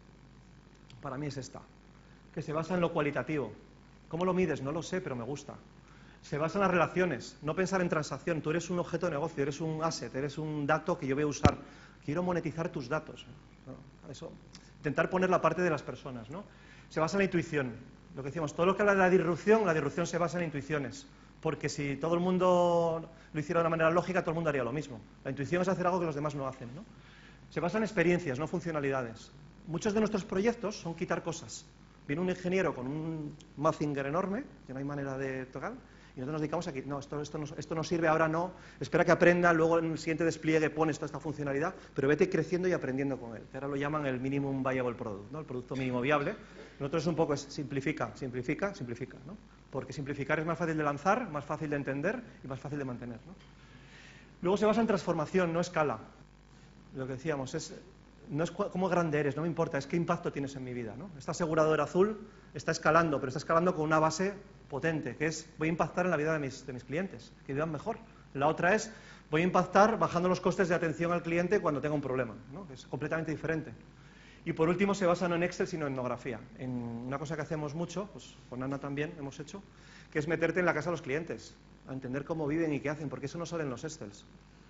Para mí es esta, que se basa en lo cualitativo. ¿Cómo lo mides? No lo sé, pero me gusta. Se basa en las relaciones, no pensar en transacción. Tú eres un objeto de negocio, eres un asset, eres un dato que yo voy a usar. Quiero monetizar tus datos. ¿No? Eso, intentar poner la parte de las personas, ¿no? Se basa en la intuición. Lo que decíamos, todo lo que habla de la disrupción, la disrupción se basa en intuiciones. Porque si todo el mundo lo hiciera de una manera lógica, todo el mundo haría lo mismo. La intuición es hacer algo que los demás no hacen, ¿no? Se basa en experiencias, no funcionalidades. Muchos de nuestros proyectos son quitar cosas. Viene un ingeniero con un Mazinger enorme, que no hay manera de tocar, y nosotros nos dedicamos a que, no, esto, esto, no, esto no sirve, ahora no, espera que aprenda, luego en el siguiente despliegue pones toda esta funcionalidad, pero vete creciendo y aprendiendo con él, que ahora lo llaman el minimum viable product, ¿no? El producto mínimo viable. Nosotros un poco es simplifica, simplifica, simplifica, ¿no? Porque simplificar es más fácil de lanzar, más fácil de entender y más fácil de mantener, ¿no? Luego se basa en transformación, no escala. Lo que decíamos es, no es cómo grande eres, no me importa, es qué impacto tienes en mi vida, ¿no? Esta aseguradora azul está escalando, pero está escalando con una base potente, que es, voy a impactar en la vida de mis, de mis clientes, que vivan mejor. La otra es, voy a impactar bajando los costes de atención al cliente cuando tenga un problema, ¿no? Es completamente diferente. Y por último se basa no en Excel, sino en etnografía. En una cosa que hacemos mucho, pues con Ana también hemos hecho, que es meterte en la casa de los clientes, a entender cómo viven y qué hacen, porque eso no sale en los Excels.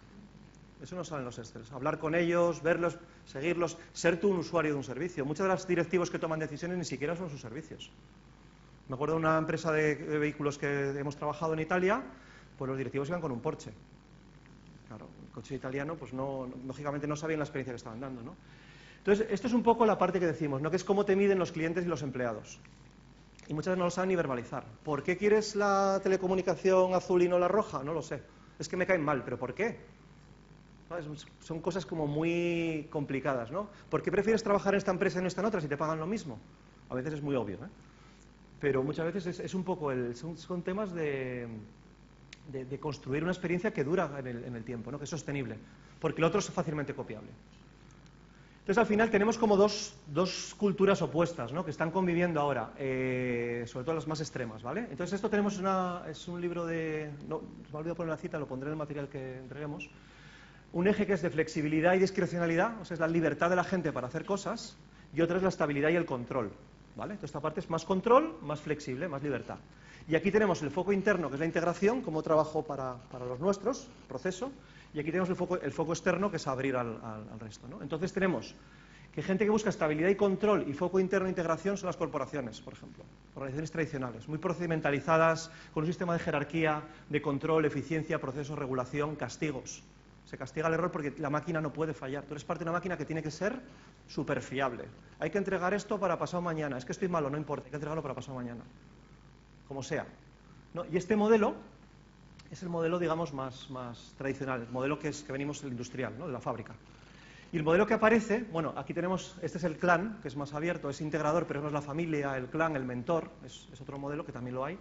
Eso no sale en los Excels. Hablar con ellos, verlos, seguirlos, ser tú un usuario de un servicio. Muchos de los directivos que toman decisiones ni siquiera son sus servicios. Me acuerdo de una empresa de, de vehículos que hemos trabajado en Italia, pues los directivos iban con un Porsche. Claro, el coche italiano, pues no, lógicamente no sabían la experiencia que estaban dando, ¿no? Entonces, esto es un poco la parte que decimos, ¿no? Que es cómo te miden los clientes y los empleados. Y muchas veces no lo saben ni verbalizar. ¿Por qué quieres la telecomunicación azul y no la roja? No lo sé. Es que me caen mal, ¿pero por qué? ¿Sabes? Son cosas como muy complicadas, ¿no? ¿Por qué prefieres trabajar en esta empresa y no en otra si te pagan lo mismo? A veces es muy obvio, ¿eh? Pero muchas veces es, es un poco, el, son, son temas de, de, de construir una experiencia que dura en el, en el tiempo, ¿no? Que es sostenible, porque lo otro es fácilmente copiable. Entonces, al final tenemos como dos, dos culturas opuestas, ¿no? Que están conviviendo ahora, eh, sobre todo las más extremas, ¿vale? Entonces, esto tenemos una, es un libro de, no, me he olvidado poner la cita, lo pondré en el material que entreguemos. Un eje que es de flexibilidad y discrecionalidad, o sea, es la libertad de la gente para hacer cosas, y otra es la estabilidad y el control, ¿vale? Entonces, esta parte es más control, más flexible, más libertad. Y aquí tenemos el foco interno, que es la integración, como trabajo para, para los nuestros, proceso, y aquí tenemos el foco, el foco externo, que es abrir al, al, al resto, ¿no? Entonces tenemos que gente que busca estabilidad y control y foco interno e integración son las corporaciones, por ejemplo, organizaciones tradicionales, muy procedimentalizadas, con un sistema de jerarquía, de control, eficiencia, procesos, regulación, castigos. Se castiga el error porque la máquina no puede fallar. Tú eres parte de una máquina que tiene que ser súper fiable. Hay que entregar esto para pasado mañana. Es que estoy malo, no importa, hay que entregarlo para pasado mañana. Como sea, ¿no? Y este modelo es el modelo, digamos, más, más tradicional, el modelo que, es, que venimos del industrial, ¿no? De la fábrica. Y el modelo que aparece, bueno, aquí tenemos, este es el clan, que es más abierto, es integrador, pero no es la familia, el clan, el mentor, es, es otro modelo que también lo hay.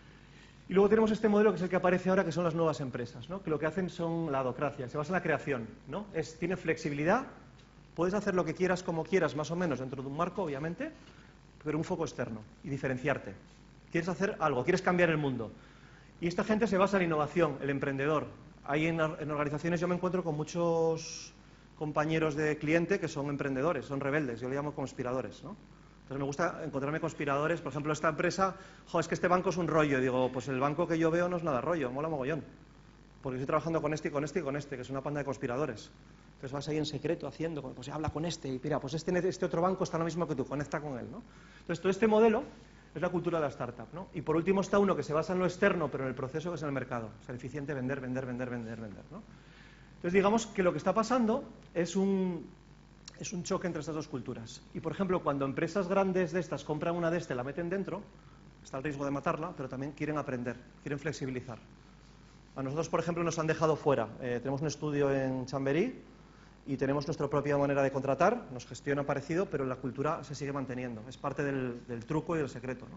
Y luego tenemos este modelo que es el que aparece ahora, que son las nuevas empresas, ¿no? Que lo que hacen son la adocracia, se basa en la creación, ¿no? Es, tiene flexibilidad, puedes hacer lo que quieras como quieras, más o menos, dentro de un marco, obviamente, pero un foco externo y diferenciarte. Quieres hacer algo, quieres cambiar el mundo. Y esta gente se basa en la innovación, el emprendedor. Hay en, en organizaciones, yo me encuentro con muchos compañeros de cliente que son emprendedores, son rebeldes, yo le llamo conspiradores, ¿no? Entonces me gusta encontrarme conspiradores, por ejemplo, esta empresa, jo, es que este banco es un rollo, digo, pues el banco que yo veo no es nada rollo, mola mogollón, porque estoy trabajando con este y con este y con este, que es una panda de conspiradores. Entonces vas ahí en secreto haciendo, pues habla con este, y mira, pues este, este otro banco está lo mismo que tú, conecta con él, ¿no? Entonces todo este modelo es la cultura de la startup, ¿no? Y por último está uno que se basa en lo externo, pero en el proceso, que es en el mercado, ser eficiente, vender, vender, vender, vender, vender, ¿no? Entonces digamos que lo que está pasando es un, es un choque entre estas dos culturas. Y por ejemplo, cuando empresas grandes de estas compran una de estas, la meten dentro, está el riesgo de matarla, pero también quieren aprender, quieren flexibilizar. A nosotros, por ejemplo, nos han dejado fuera. Eh, tenemos un estudio en Chamberí y tenemos nuestra propia manera de contratar, nos gestiona parecido, pero la cultura se sigue manteniendo, es parte del, del truco y del secreto, ¿no?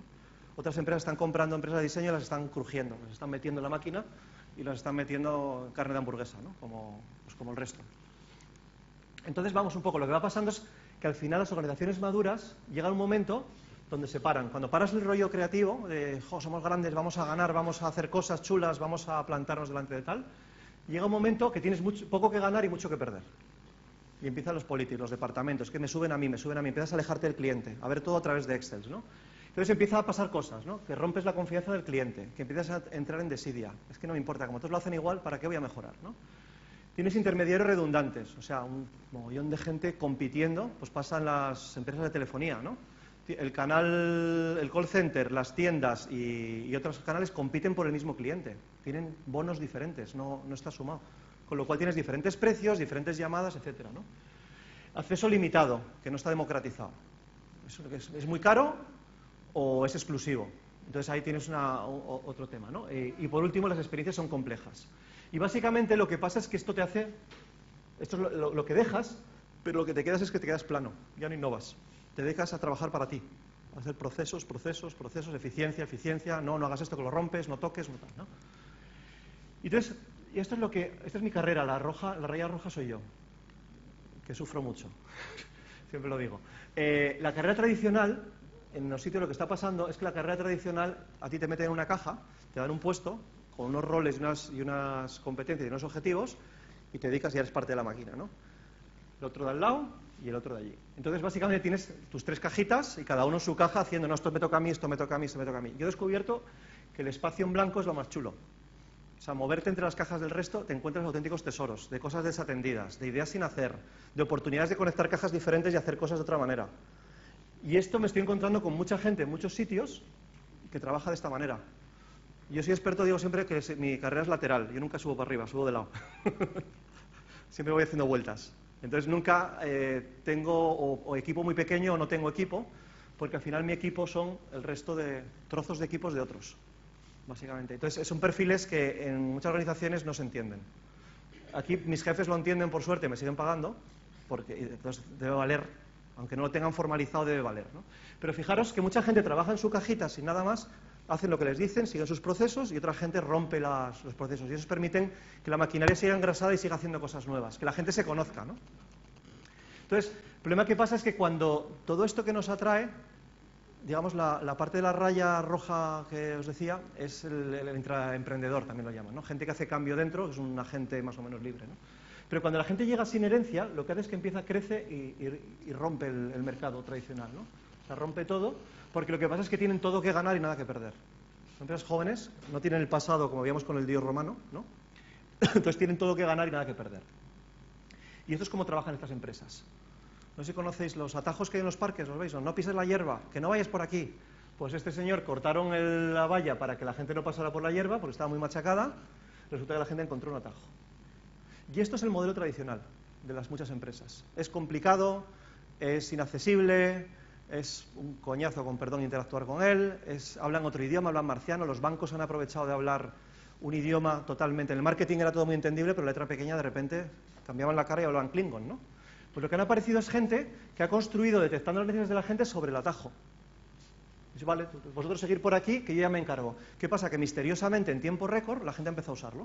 Otras empresas están comprando empresas de diseño y las están crujiendo, las están metiendo en la máquina y las están metiendo en carne de hamburguesa, ¿no? Como, pues como el resto. Entonces, vamos un poco, lo que va pasando es que al final las organizaciones maduras llega un momento donde se paran. Cuando paras el rollo creativo, de, jo, somos grandes, vamos a ganar, vamos a hacer cosas chulas, vamos a plantarnos delante de tal, llega un momento que tienes mucho, poco que ganar y mucho que perder. Y empiezan los políticos, los departamentos, que me suben a mí, me suben a mí, empiezas a alejarte del cliente, a ver todo a través de Excel, ¿no? Entonces empieza a pasar cosas, ¿no? Que rompes la confianza del cliente, que empiezas a entrar en desidia. Es que no me importa, como todos lo hacen igual, ¿para qué voy a mejorar, ¿no? Tienes intermediarios redundantes, o sea, un mogollón de gente compitiendo, pues pasan las empresas de telefonía, ¿no? El canal, el call center, las tiendas y, y otros canales compiten por el mismo cliente. Tienen bonos diferentes, no, no está sumado. Con lo cual tienes diferentes precios, diferentes llamadas, etcétera, ¿no? Acceso limitado, que no está democratizado. ¿Es, es muy caro o es exclusivo? Entonces ahí tienes una, o, otro tema, ¿no? Eh, y por último, las experiencias son complejas. Y básicamente lo que pasa es que esto te hace, esto es lo, lo, lo que dejas, pero lo que te quedas es que te quedas plano, ya no innovas. Te dedicas a trabajar para ti, a hacer procesos, procesos, procesos, eficiencia, eficiencia, no, no hagas esto que lo rompes, no toques, no tal, ¿no? Y entonces, y esto es lo que, esta es mi carrera, la roja, la raya roja soy yo, que sufro mucho, siempre lo digo. Eh, la carrera tradicional, en los sitios lo que está pasando es que la carrera tradicional, a ti te meten en una caja, te dan un puesto, con unos roles y unas, y unas competencias y unos objetivos, y te dedicas y eres parte de la máquina, ¿no? El otro de al lado y el otro de allí. Entonces, básicamente tienes tus tres cajitas y cada uno en su caja haciendo, no, esto me toca a mí, esto me toca a mí, esto me toca a mí. Yo he descubierto que el espacio en blanco es lo más chulo. O sea, moverte entre las cajas del resto te encuentras auténticos tesoros, de cosas desatendidas, de ideas sin hacer, de oportunidades de conectar cajas diferentes y hacer cosas de otra manera. Y esto me estoy encontrando con mucha gente en muchos sitios que trabaja de esta manera. Yo soy experto, digo siempre que mi carrera es lateral, yo nunca subo para arriba, subo de lado. Siempre voy haciendo vueltas. Entonces nunca eh, tengo o, o equipo muy pequeño o no tengo equipo, porque al final mi equipo son el resto de trozos de equipos de otros, básicamente. Entonces son perfiles que en muchas organizaciones no se entienden. Aquí mis jefes lo entienden, por suerte, me siguen pagando, porque entonces debe valer, aunque no lo tengan formalizado, debe valer, ¿no? Pero fijaros que mucha gente trabaja en su cajita sin nada más, hacen lo que les dicen, siguen sus procesos y otra gente rompe las, los procesos. Y eso permiten que la maquinaria siga engrasada y siga haciendo cosas nuevas, que la gente se conozca, ¿no? Entonces, el problema que pasa es que cuando todo esto que nos atrae, digamos, la, la parte de la raya roja que os decía, es el, el intraemprendedor, también lo llaman, ¿no? Gente que hace cambio dentro, que es un agente más o menos libre, ¿no? Pero cuando la gente llega sin herencia, lo que hace es que empieza, crece y, y, y rompe el, el mercado tradicional, ¿no? O sea, rompe todo, porque lo que pasa es que tienen todo que ganar y nada que perder. Son empresas jóvenes, no tienen el pasado como veíamos con el dios romano, ¿no? Entonces tienen todo que ganar y nada que perder. Y esto es como trabajan estas empresas. No sé si conocéis los atajos que hay en los parques, ¿los veis? No pises la hierba, que no vayas por aquí. Pues este señor cortaron el, la valla para que la gente no pasara por la hierba, porque estaba muy machacada. Resulta que la gente encontró un atajo. Y esto es el modelo tradicional de las muchas empresas. Es complicado, es inaccesible, es un coñazo, con perdón, interactuar con él, es, hablan otro idioma, hablan marciano, los bancos han aprovechado de hablar un idioma totalmente. En el marketing era todo muy entendible, pero la letra pequeña de repente cambiaban la cara y hablaban Klingon, ¿no? Pues lo que han aparecido es gente que ha construido, detectando las necesidades de la gente, sobre el atajo. Dice, vale, vosotros seguir por aquí, que yo ya me encargo. ¿Qué pasa? Que misteriosamente, en tiempo récord, la gente ha empezado a usarlo.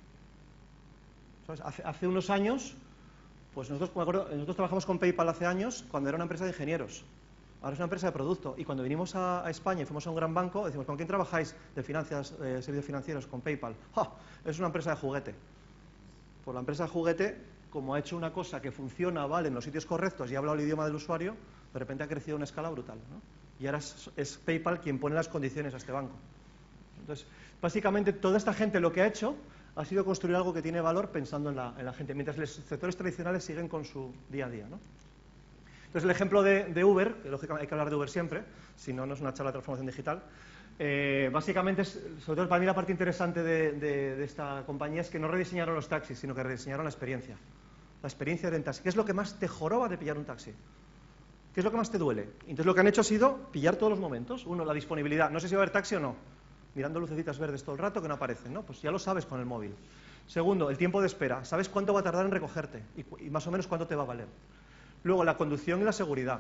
¿Sabes? Hace, hace unos años, pues nosotros, me acuerdo, nosotros trabajamos con PayPal hace años, cuando era una empresa de ingenieros. Ahora es una empresa de producto. Y cuando vinimos a, a España y fuimos a un gran banco, decimos, ¿con quién trabajáis de finanzas, eh, servicios financieros? Con PayPal. ¡Ja! Es una empresa de juguete. Pues la empresa de juguete, como ha hecho una cosa que funciona, vale, en los sitios correctos y ha hablado el idioma del usuario, de repente ha crecido a una escala brutal, ¿no? Y ahora es, es PayPal quien pone las condiciones a este banco. Entonces, básicamente, toda esta gente lo que ha hecho ha sido construir algo que tiene valor pensando en la, en la gente, mientras los sectores tradicionales siguen con su día a día, ¿no? Entonces, el ejemplo de, de Uber, que lógicamente hay que hablar de Uber siempre, si no, no es una charla de transformación digital, eh, básicamente, es, sobre todo para mí la parte interesante de, de, de esta compañía es que no rediseñaron los taxis, sino que rediseñaron la experiencia. La experiencia de un taxi. ¿Qué es lo que más te joroba de pillar un taxi? ¿Qué es lo que más te duele? Entonces, lo que han hecho ha sido pillar todos los momentos. Uno, la disponibilidad. No sé si va a haber taxi o no. Mirando lucecitas verdes todo el rato que no aparecen, ¿no? Pues ya lo sabes con el móvil. Segundo, el tiempo de espera. Sabes cuánto va a tardar en recogerte y, y más o menos cuánto te va a valer. Luego, la conducción y la seguridad.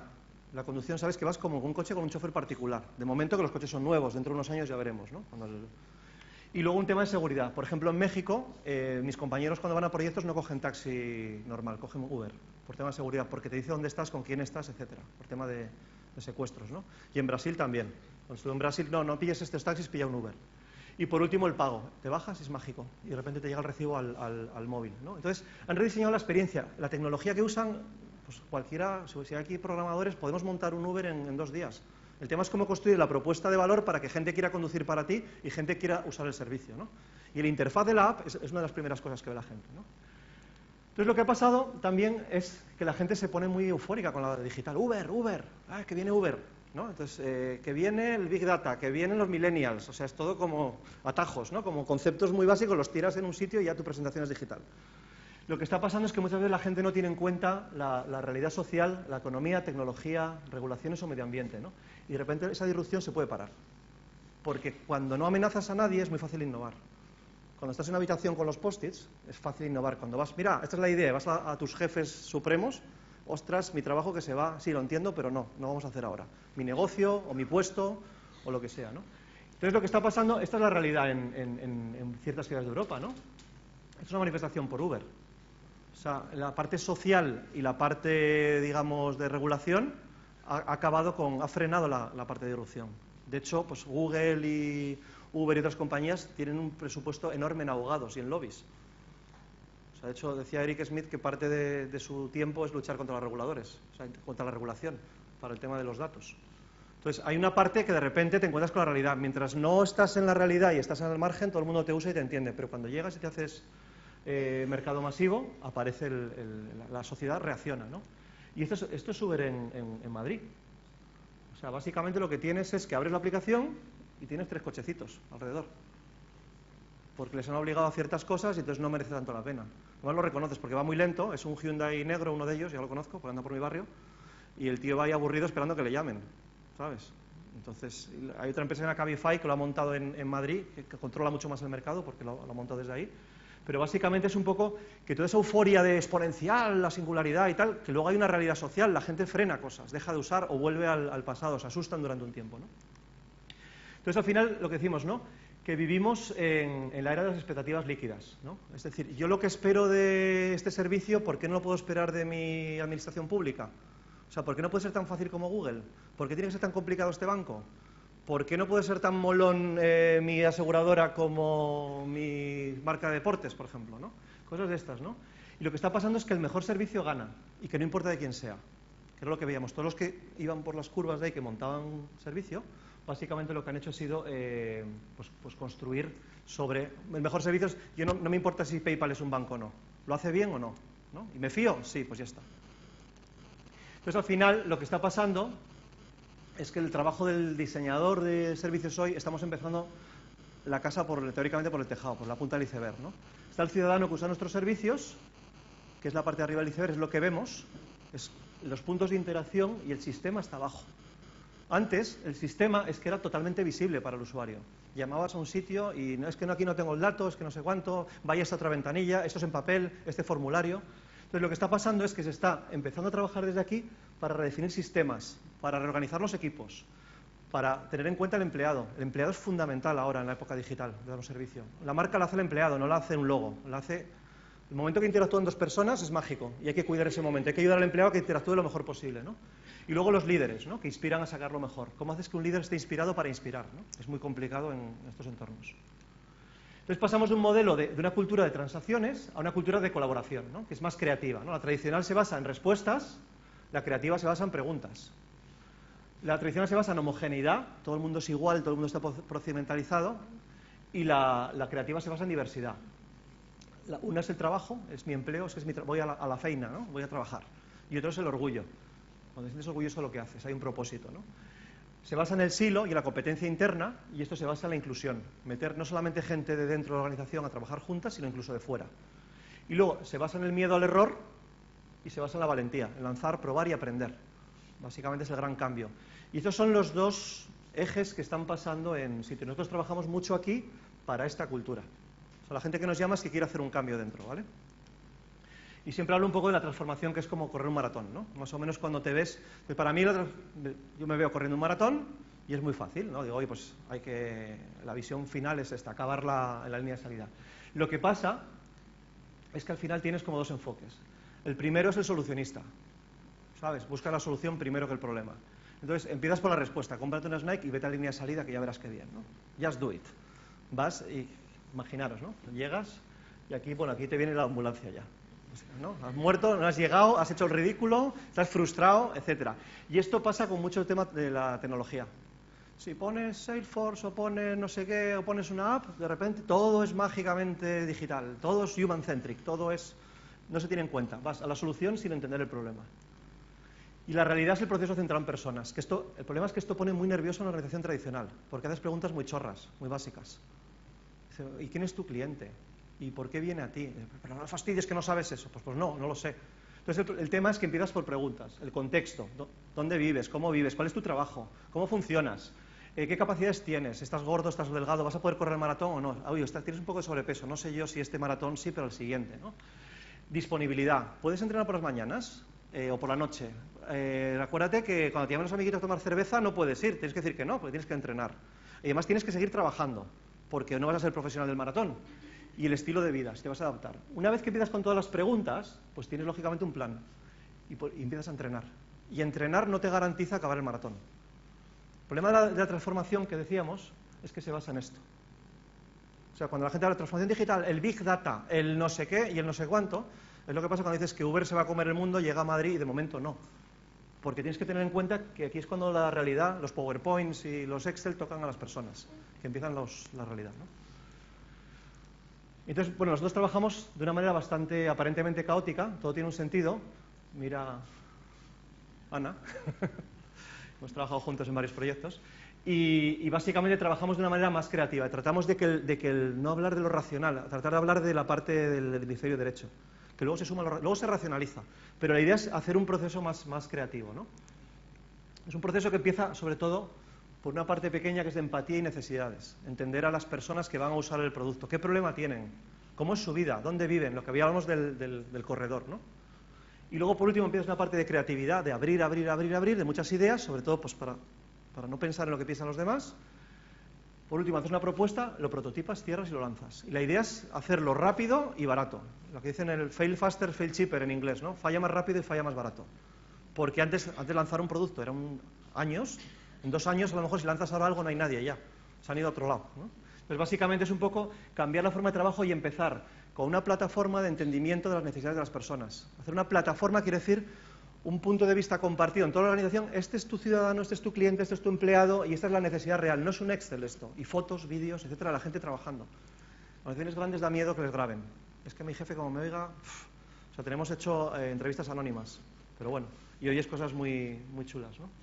La conducción, sabes que vas como un coche con un chofer particular. De momento que los coches son nuevos, dentro de unos años ya veremos, ¿no? Cuando el... Y luego un tema de seguridad. Por ejemplo, en México, eh, mis compañeros cuando van a proyectos no cogen taxi normal, cogen Uber, por tema de seguridad, porque te dice dónde estás, con quién estás, etcétera, por tema de, de secuestros, ¿no? Y en Brasil también. Cuando estuve en Brasil, no, no pilles estos taxis, pilla un Uber. Y por último, el pago. Te bajas, es mágico, y de repente te llega el recibo al, al, al móvil, ¿no? Entonces, han rediseñado la experiencia. La tecnología que usan, pues cualquiera, si hay aquí programadores, podemos montar un Uber en, en dos días. El tema es cómo construir la propuesta de valor para que gente quiera conducir para ti y gente quiera usar el servicio, ¿no? Y la interfaz de la app es, es una de las primeras cosas que ve la gente, ¿no? Entonces, lo que ha pasado también es que la gente se pone muy eufórica con la digital. Uber, Uber, ah, que viene Uber, ¿no? Entonces, eh, que viene el Big Data, que vienen los millennials, o sea, es todo como atajos, ¿no? Como conceptos muy básicos, los tiras en un sitio y ya tu presentación es digital. Lo que está pasando es que muchas veces la gente no tiene en cuenta la, la realidad social, la economía, tecnología, regulaciones o medio ambiente, ¿no? Y de repente esa disrupción se puede parar. Porque cuando no amenazas a nadie es muy fácil innovar. Cuando estás en una habitación con los post-its es fácil innovar. Cuando vas, mira, esta es la idea, vas a, a tus jefes supremos, ostras, mi trabajo que se va, sí, lo entiendo, pero no, no vamos a hacer ahora. Mi negocio o mi puesto o lo que sea, ¿no? Entonces lo que está pasando, esta es la realidad en, en, en, en ciertas ciudades de Europa, ¿no? Es una manifestación por Uber. O sea, la parte social y la parte, digamos, de regulación ha, ha acabado con, ha frenado la, la parte de disrupción. De hecho, pues Google y Uber y otras compañías tienen un presupuesto enorme en abogados y en lobbies. O sea, de hecho, decía Eric Smith que parte de, de su tiempo es luchar contra los reguladores, o sea, contra la regulación, para el tema de los datos. Entonces, hay una parte que de repente te encuentras con la realidad. Mientras no estás en la realidad y estás en el margen, todo el mundo te usa y te entiende. Pero cuando llegas y te haces eh, mercado masivo, aparece el, el, la sociedad, reacciona, ¿no? Y esto es, esto es Uber en, en, en Madrid. O sea, básicamente lo que tienes es que abres la aplicación y tienes tres cochecitos alrededor. Porque les han obligado a ciertas cosas y entonces no merece tanto la pena. Además lo reconoces porque va muy lento, es un Hyundai negro, uno de ellos, ya lo conozco, porque anda por mi barrio, y el tío va ahí aburrido esperando que le llamen, ¿sabes? Entonces, hay otra empresa en Cabify que lo ha montado en, en Madrid, que, que controla mucho más el mercado porque lo, lo ha montado desde ahí. Pero básicamente es un poco que toda esa euforia de exponencial, la singularidad y tal, que luego hay una realidad social, la gente frena cosas, deja de usar o vuelve al, al pasado, se asustan durante un tiempo, ¿no? Entonces, al final, lo que decimos, ¿no?, que vivimos en, en la era de las expectativas líquidas, ¿no? Es decir, yo lo que espero de este servicio, ¿por qué no lo puedo esperar de mi administración pública? O sea, ¿por qué no puede ser tan fácil como Google? ¿Por qué tiene que ser tan complicado este banco? ¿Por qué no puede ser tan molón eh, mi aseguradora como mi marca de deportes, por ejemplo, ¿no? Cosas de estas, ¿no? Y lo que está pasando es que el mejor servicio gana, y que no importa de quién sea. Que era lo que veíamos. Todos los que iban por las curvas de ahí, que montaban servicio, básicamente lo que han hecho ha sido eh, pues, pues construir sobre el mejor servicio. Yo no, no me importa si PayPal es un banco o no. ¿Lo hace bien o no? ¿No? ¿Y me fío? Sí, pues ya está. Entonces, al final, lo que está pasando es que el trabajo del diseñador de servicios hoy, estamos empezando la casa por, teóricamente por el tejado, por la punta del iceberg, ¿no? Está el ciudadano que usa nuestros servicios, que es la parte de arriba del iceberg, es lo que vemos, es los puntos de interacción y el sistema está abajo. Antes, el sistema es que era totalmente visible para el usuario. Llamabas a un sitio y no es que no, aquí no tengo el dato, es que no sé cuánto, vaya a esta otra ventanilla, esto es en papel, este formulario. Entonces, lo que está pasando es que se está empezando a trabajar desde aquí para redefinir sistemas, para reorganizar los equipos, para tener en cuenta el empleado. El empleado es fundamental ahora en la época digital de dar un servicio. La marca la hace el empleado, no la hace un logo. La hace... El momento que interactúan dos personas es mágico y hay que cuidar ese momento. Hay que ayudar al empleado a que interactúe lo mejor posible, ¿no? Y luego los líderes, ¿no?, que inspiran a sacar lo mejor. ¿Cómo haces que un líder esté inspirado para inspirar, ¿no? Es muy complicado en estos entornos. Entonces pasamos de un modelo de, de una cultura de transacciones a una cultura de colaboración, ¿no?, que es más creativa, ¿no? La tradicional se basa en respuestas, la creativa se basa en preguntas. La tradicional se basa en homogeneidad, todo el mundo es igual, todo el mundo está procedimentalizado, y la, la creativa se basa en diversidad. La, una es el trabajo, es mi empleo, es, es mi voy a la, a la feina, ¿no?, voy a trabajar. Y otro es el orgullo. Cuando te sientes orgulloso de lo que haces, hay un propósito, ¿no? Se basa en el silo y en la competencia interna, y esto se basa en la inclusión. Meter no solamente gente de dentro de la organización a trabajar juntas, sino incluso de fuera. Y luego se basa en el miedo al error y se basa en la valentía, en lanzar, probar y aprender. Básicamente es el gran cambio. Y estos son los dos ejes que están pasando en sitio. Nosotros trabajamos mucho aquí para esta cultura. O sea, la gente que nos llama es que quiere hacer un cambio dentro, ¿vale? Y siempre hablo un poco de la transformación, que es como correr un maratón, ¿no? Más o menos cuando te ves... Para mí, yo me veo corriendo un maratón y es muy fácil, ¿no? Digo, oye, pues hay que... La visión final es esta, acabar la, en la línea de salida. Lo que pasa es que al final tienes como dos enfoques. El primero es el solucionista, ¿sabes? Busca la solución primero que el problema. Entonces, empiezas por la respuesta, cómprate unas Nike y vete a la línea de salida que ya verás qué bien, ¿no? Just do it. Vas y, imaginaros, ¿no? Llegas y aquí, bueno, aquí te viene la ambulancia ya, ¿no? Has muerto, no has llegado, has hecho el ridículo, estás frustrado, etcétera. Y esto pasa con mucho tema de la tecnología. Si pones Salesforce o pones no sé qué, o pones una app, de repente todo es mágicamente digital, todo es human-centric, todo es... no se tiene en cuenta. Vas a la solución sin entender el problema. Y la realidad es el proceso centrado en personas. Que esto, el problema es que esto pone muy nervioso a una organización tradicional, porque haces preguntas muy chorras, muy básicas. ¿Y quién es tu cliente? ¿Y por qué viene a ti? Pero no fastidies que no sabes eso. Pues, pues no, no lo sé. Entonces el, el tema es que empiezas por preguntas, el contexto, dónde vives, cómo vives, cuál es tu trabajo, cómo funcionas, eh, qué capacidades tienes, estás gordo, estás delgado, vas a poder correr el maratón o no. Ah, oye, tienes un poco de sobrepeso, no sé yo si este maratón sí, pero el siguiente, ¿no? Disponibilidad. ¿Puedes entrenar por las mañanas eh, o por la noche? Eh, acuérdate que cuando te llaman los amiguitos a tomar cerveza no puedes ir, tienes que decir que no, porque tienes que entrenar. Y además tienes que seguir trabajando, porque no vas a ser profesional del maratón. Y el estilo de vida, si te vas a adaptar. Una vez que empiezas con todas las preguntas, pues tienes lógicamente un plan y, y empiezas a entrenar. Y entrenar no te garantiza acabar el maratón. El problema de la, de la transformación que decíamos es que se basa en esto. O sea, cuando la gente habla de transformación digital, el Big Data, el no sé qué y el no sé cuánto, es lo que pasa cuando dices que Uber se va a comer el mundo, llega a Madrid y de momento no. Porque tienes que tener en cuenta que aquí es cuando la realidad, los PowerPoints y los Excel tocan a las personas, que empiezan los, la realidad, ¿no? Entonces, bueno, nosotros trabajamos de una manera bastante aparentemente caótica, todo tiene un sentido. Mira, Ana, hemos trabajado juntos en varios proyectos. Y, y básicamente trabajamos de una manera más creativa. Tratamos de que, el, de que el, no hablar de lo racional, tratar de hablar de la parte del, del hemisferio derecho, que luego se suma, lo, luego se racionaliza. Pero la idea es hacer un proceso más, más creativo, ¿no? Es un proceso que empieza, sobre todo, por una parte pequeña que es de empatía y necesidades. Entender a las personas que van a usar el producto. ¿Qué problema tienen? ¿Cómo es su vida? ¿Dónde viven? Lo que hablábamos del, del, del corredor, ¿no? Y luego, por último, empieza una parte de creatividad, de abrir, abrir, abrir, abrir, de muchas ideas, sobre todo pues para... para no pensar en lo que piensan los demás. Por último, haces una propuesta, lo prototipas, cierras y lo lanzas. Y la idea es hacerlo rápido y barato. Lo que dicen el fail faster, fail cheaper en inglés, ¿no? Falla más rápido y falla más barato. Porque antes, antes de lanzar un producto eran años, en dos años a lo mejor si lanzas ahora algo no hay nadie ya, se han ido a otro lado, ¿no? Entonces básicamente es un poco cambiar la forma de trabajo y empezar con una plataforma de entendimiento de las necesidades de las personas. Hacer una plataforma quiere decir un punto de vista compartido en toda la organización. Este es tu ciudadano, este es tu cliente, este es tu empleado y esta es la necesidad real. No es un Excel esto. Y fotos, vídeos, etcétera, la gente trabajando. A organizaciones grandes da miedo que les graben. Es que mi jefe, como me oiga... Uff, o sea, tenemos hecho eh, entrevistas anónimas. Pero bueno, y oyes cosas muy, muy chulas, ¿no?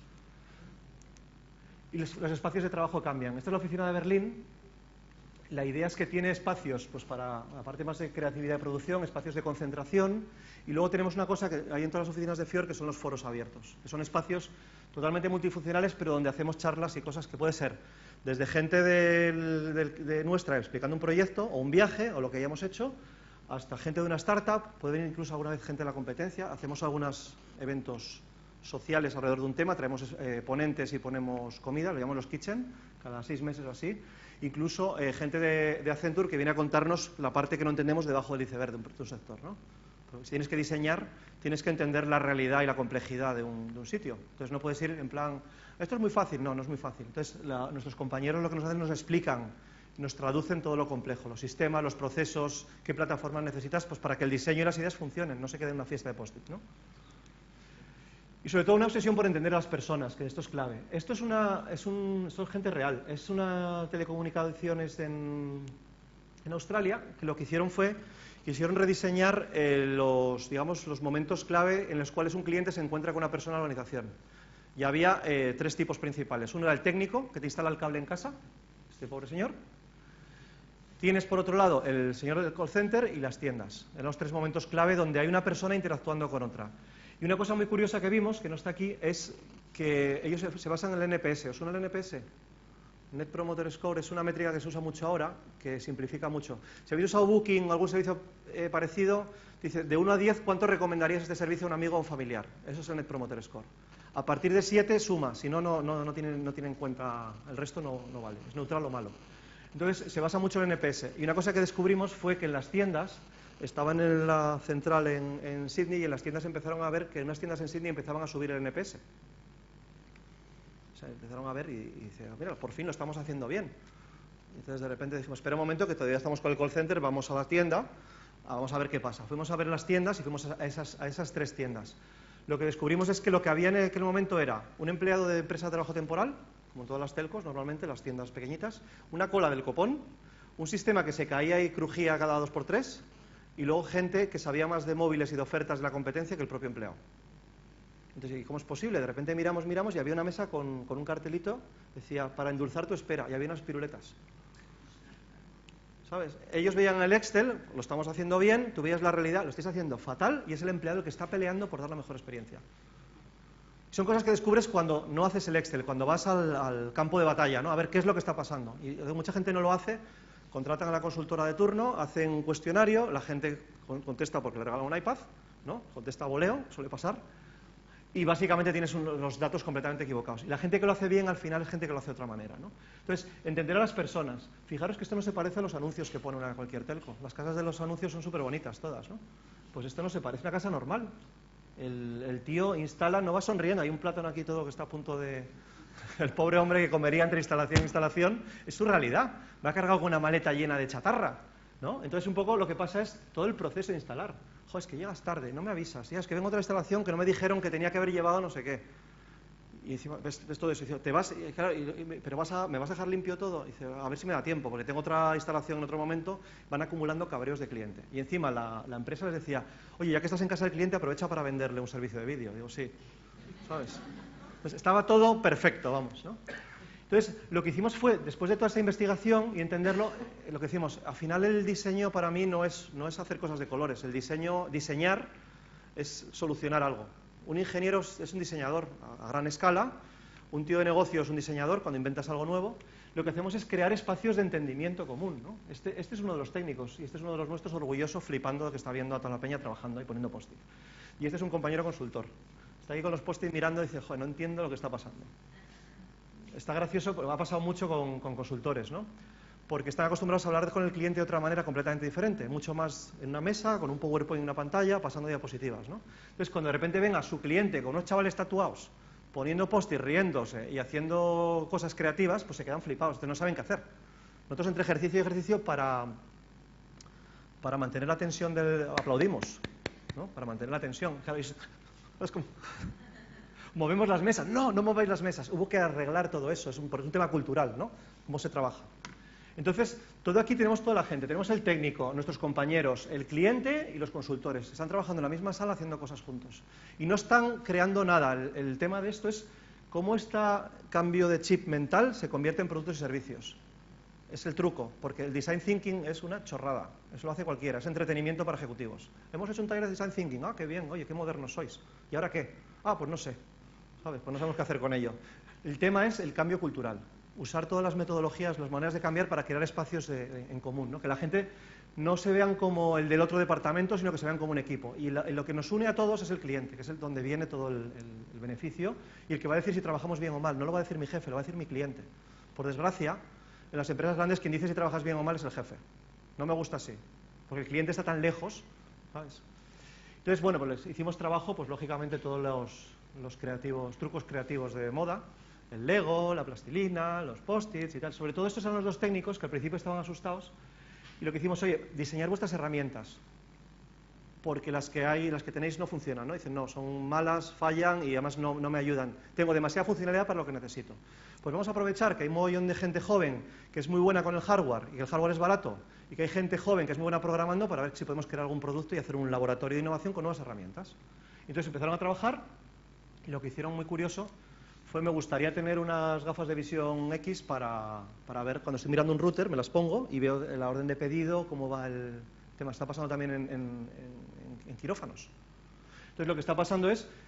Y los, los espacios de trabajo cambian. Esta es la oficina de Berlín. La idea es que tiene espacios, pues para la parte más de creatividad y producción, espacios de concentración, y luego tenemos una cosa que hay en todas las oficinas de Fior, que son los foros abiertos, que son espacios totalmente multifuncionales, pero donde hacemos charlas y cosas que puede ser desde gente de, de, de nuestra explicando un proyecto o un viaje o lo que hayamos hecho, hasta gente de una startup, puede venir incluso alguna vez gente de la competencia. Hacemos algunos eventos sociales alrededor de un tema, traemos eh, ponentes y ponemos comida, lo llamamos los kitchen, cada seis meses o así. Incluso eh, gente de, de Accenture que viene a contarnos la parte que no entendemos debajo del iceberg de un, de un sector, ¿no? Porque si tienes que diseñar, tienes que entender la realidad y la complejidad de un, de un sitio. Entonces no puedes ir en plan, esto es muy fácil, no, no es muy fácil. Entonces la, nuestros compañeros lo que nos hacen nos explican, nos traducen todo lo complejo, los sistemas, los procesos, qué plataformas necesitas, pues para que el diseño y las ideas funcionen, no se quede en una fiesta de post-it, ¿no? Y sobre todo una obsesión por entender a las personas, que esto es clave. Esto es, una, es, un, esto es gente real. Es una telecomunicaciones en, en Australia, que lo que hicieron fue, quisieron rediseñar eh, los, digamos, los momentos clave en los cuales un cliente se encuentra con una persona en la organización. Y había eh, tres tipos principales. Uno era el técnico, que te instala el cable en casa, este pobre señor. Tienes, por otro lado, el señor del call center y las tiendas. Eran los tres momentos clave donde hay una persona interactuando con otra. Y una cosa muy curiosa que vimos, que no está aquí, es que ellos se basan en el N P S. ¿Os suena el N P S? Net Promoter Score es una métrica que se usa mucho ahora, que simplifica mucho. Si habéis usado Booking o algún servicio eh, parecido, dice, de uno a diez, ¿cuánto recomendarías este servicio a un amigo o un familiar? Eso es el Net Promoter Score. A partir de siete suma, si no, no, no, no, tiene, no tiene en cuenta, el resto no, no vale, es neutral o malo. Entonces, se basa mucho en N P S. Y una cosa que descubrimos fue que en las tiendas, estaban en la central en, en Sydney, y en las tiendas empezaron a ver que en unas tiendas en Sydney empezaban a subir el N P S. O sea, empezaron a ver y, y dice, mira, por fin lo estamos haciendo bien. Y entonces de repente dijimos, espera un momento, que todavía estamos con el call center, vamos a la tienda, vamos a ver qué pasa. Fuimos a ver las tiendas y fuimos a esas, a esas tres tiendas. Lo que descubrimos es que lo que había en aquel momento era un empleado de empresa de trabajo temporal, como en todas las telcos, normalmente, las tiendas pequeñitas, una cola del copón, un sistema que se caía y crujía cada dos por tres, y luego gente que sabía más de móviles y de ofertas de la competencia que el propio empleado. Entonces, ¿y cómo es posible? De repente miramos, miramos y había una mesa con, con un cartelito, decía, para endulzar tu espera, y había unas piruletas. ¿Sabes? Ellos veían el Excel, lo estamos haciendo bien, tú veías la realidad, lo estáis haciendo fatal, y es el empleado el que está peleando por dar la mejor experiencia. Son cosas que descubres cuando no haces el Excel, cuando vas al, al campo de batalla, ¿no? A ver qué es lo que está pasando. Y mucha gente no lo hace, contratan a la consultora de turno, hacen un cuestionario, la gente contesta porque le regalan un iPad, ¿no? Contesta a voleo, suele pasar, y básicamente tienes un, los datos completamente equivocados. Y la gente que lo hace bien, al final, es gente que lo hace de otra manera, ¿no? Entonces, entender a las personas. Fijaros que esto no se parece a los anuncios que ponen a cualquier telco. Las casas de los anuncios son súper bonitas todas, ¿no? Pues esto no se parece a una casa normal. El, el tío instala, no va sonriendo, hay un plátano aquí todo que está a punto de... El pobre hombre que comería entre instalación e instalación, es su realidad. Va cargado con una maleta llena de chatarra, ¿no? Entonces, un poco lo que pasa es todo el proceso de instalar. Joder, es que llegas tarde, no me avisas. Ya, es que vengo a otra instalación que no me dijeron que tenía que haber llevado no sé qué. Y encima, ves, ves todo eso. Y dice, ¿te vas? Y, claro, y, y, ¿pero vas a, me vas a dejar limpio todo? Y dice, a ver si me da tiempo, porque tengo otra instalación en otro momento. Van acumulando cabreos de cliente. Y encima la, la empresa les decía, oye, ya que estás en casa del cliente, aprovecha para venderle un servicio de vídeo. Digo, sí, ¿sabes? Pues estaba todo perfecto, vamos, ¿no? Entonces, lo que hicimos fue, después de toda esta investigación y entenderlo, lo que decimos, al final el diseño para mí no es, no es hacer cosas de colores. El diseño, diseñar es solucionar algo. Un ingeniero es un diseñador a, a gran escala, un tío de negocio es un diseñador cuando inventas algo nuevo. Lo que hacemos es crear espacios de entendimiento común, ¿no? Este, este es uno de los técnicos y este es uno de los nuestros, orgulloso, flipando de que está viendo a toda la peña trabajando y poniendo post-it. Y este es un compañero consultor. Está ahí con los post-it mirando y dice, joder, no entiendo lo que está pasando. Está gracioso, porque ha pasado mucho con, con consultores, ¿no? Porque están acostumbrados a hablar con el cliente de otra manera completamente diferente, mucho más en una mesa, con un PowerPoint en una pantalla, pasando diapositivas, ¿no? Entonces, cuando de repente ven a su cliente con unos chavales tatuados, poniendo post-it, riéndose y haciendo cosas creativas, pues se quedan flipados, entonces no saben qué hacer. Nosotros entre ejercicio y ejercicio, para, para mantener la tensión del... aplaudimos, ¿no? Para mantener la tensión. Claro, es como... movemos las mesas. No, no mováis las mesas. Hubo que arreglar todo eso. Es un, un tema cultural, ¿no? Cómo se trabaja. Entonces, todo aquí tenemos toda la gente. Tenemos el técnico, nuestros compañeros, el cliente y los consultores. Están trabajando en la misma sala haciendo cosas juntos. Y no están creando nada. El, el tema de esto es cómo este cambio de chip mental se convierte en productos y servicios. Es el truco, porque el design thinking es una chorrada. Eso lo hace cualquiera. Es entretenimiento para ejecutivos. Hemos hecho un taller de design thinking. Ah, qué bien. Oye, qué modernos sois. ¿Y ahora qué? Ah, pues no sé. ¿Sabes? Pues no sabemos qué hacer con ello. El tema es el cambio cultural. Usar todas las metodologías, las maneras de cambiar para crear espacios de, de, en común, ¿no? Que la gente no se vean como el del otro departamento, sino que se vean como un equipo. Y, la, y lo que nos une a todos es el cliente, que es el donde viene todo el, el, el beneficio, y el que va a decir si trabajamos bien o mal. No lo va a decir mi jefe, lo va a decir mi cliente. Por desgracia, en las empresas grandes quien dice si trabajas bien o mal es el jefe. No me gusta así, porque el cliente está tan lejos, ¿sabes? Entonces, bueno, pues hicimos trabajo, pues lógicamente todos los... los creativos, trucos creativos de moda, el Lego, la plastilina, los post-its y tal. Sobre todo estos eran los dos técnicos que al principio estaban asustados y lo que hicimos, oye, diseñar vuestras herramientas porque las que hay, las que tenéis no funcionan, ¿no? Dicen, no, son malas, fallan y además no, no me ayudan. Tengo demasiada funcionalidad para lo que necesito. Pues vamos a aprovechar que hay un mogollón de gente joven que es muy buena con el hardware y que el hardware es barato y que hay gente joven que es muy buena programando para ver si podemos crear algún producto y hacer un laboratorio de innovación con nuevas herramientas. Entonces empezaron a trabajar. Y lo que hicieron muy curioso fue, me gustaría tener unas gafas de visión X para, para ver, cuando estoy mirando un router, me las pongo y veo la orden de pedido, cómo va el tema. Está pasando también en, en, en, en quirófanos. Entonces, lo que está pasando es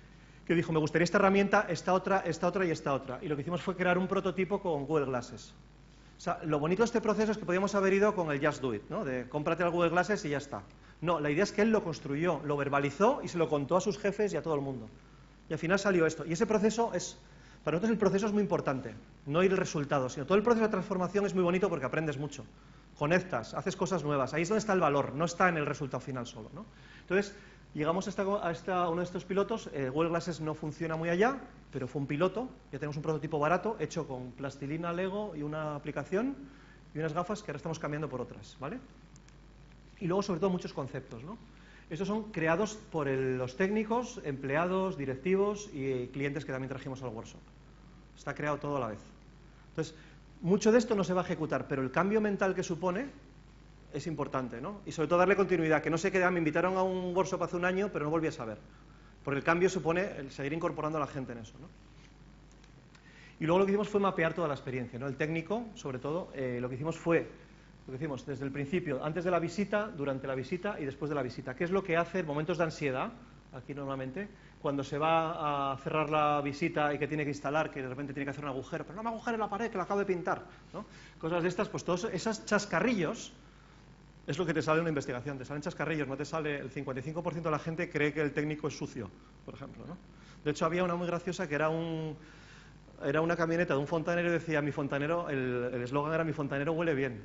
que dijo, me gustaría esta herramienta, esta otra, esta otra y esta otra. Y lo que hicimos fue crear un prototipo con Google Glasses. O sea, lo bonito de este proceso es que podíamos haber ido con el Just Do It, ¿no? De cómprate el Google Glasses y ya está. No, la idea es que él lo construyó, lo verbalizó y se lo contó a sus jefes y a todo el mundo. Y al final salió esto. Y ese proceso es, para nosotros el proceso es muy importante, no ir el resultado, sino todo el proceso de transformación es muy bonito porque aprendes mucho. Conectas, haces cosas nuevas, ahí es donde está el valor, no está en el resultado final solo, ¿no? Entonces, llegamos a, esta, a esta, uno de estos pilotos, eh, Google Glasses no funciona muy allá, pero fue un piloto, ya tenemos un prototipo barato, hecho con plastilina, Lego y una aplicación, y unas gafas que ahora estamos cambiando por otras, ¿vale? Y luego, sobre todo, muchos conceptos, ¿no? Estos son creados por el, los técnicos, empleados, directivos y clientes que también trajimos al workshop. Está creado todo a la vez. Entonces, mucho de esto no se va a ejecutar, pero el cambio mental que supone es importante, ¿no? Y sobre todo darle continuidad, que no se quede, ah, me invitaron a un workshop hace un año, pero no volví a saber. Porque el cambio supone el seguir incorporando a la gente en eso, ¿no? Y luego lo que hicimos fue mapear toda la experiencia, ¿no? El técnico, sobre todo, eh, lo que hicimos fue, lo que hicimos desde el principio, antes de la visita, durante la visita y después de la visita. ¿Qué es lo que hace en momentos de ansiedad, aquí normalmente, cuando se va a cerrar la visita y que tiene que instalar, que de repente tiene que hacer un agujero, pero no me agujere la pared, que la acabo de pintar, ¿no? Cosas de estas, pues todos esos chascarrillos es lo que te sale en una investigación, te salen chascarrillos, no te sale, el cincuenta y cinco por ciento de la gente cree que el técnico es sucio, por ejemplo, ¿no? De hecho, había una muy graciosa que era un era una camioneta de un fontanero y decía, mi fontanero, el eslogan era, mi fontanero huele bien.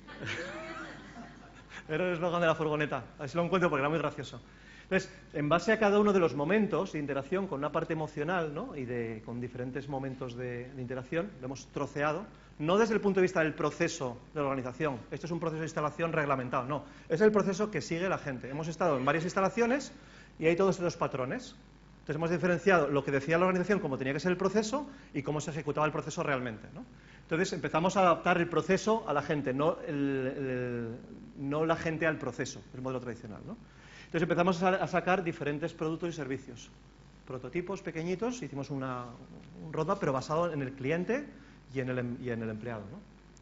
Era el eslogan de la furgoneta, así lo encuentro porque era muy gracioso. Entonces, en base a cada uno de los momentos de interacción con una parte emocional, ¿no? Y de, con diferentes momentos de, de interacción, lo hemos troceado, no desde el punto de vista del proceso de la organización, esto es un proceso de instalación reglamentado, no, es el proceso que sigue la gente. Hemos estado en varias instalaciones y hay todos estos patrones. Entonces hemos diferenciado lo que decía la organización, cómo tenía que ser el proceso y cómo se ejecutaba el proceso realmente, ¿no? Entonces empezamos a adaptar el proceso a la gente, no, el, el, no la gente al proceso, el modelo tradicional, ¿no? Entonces empezamos a, a sacar diferentes productos y servicios, prototipos pequeñitos, hicimos una, un roadmap, pero basado en el cliente y en el, y en el empleado, ¿no?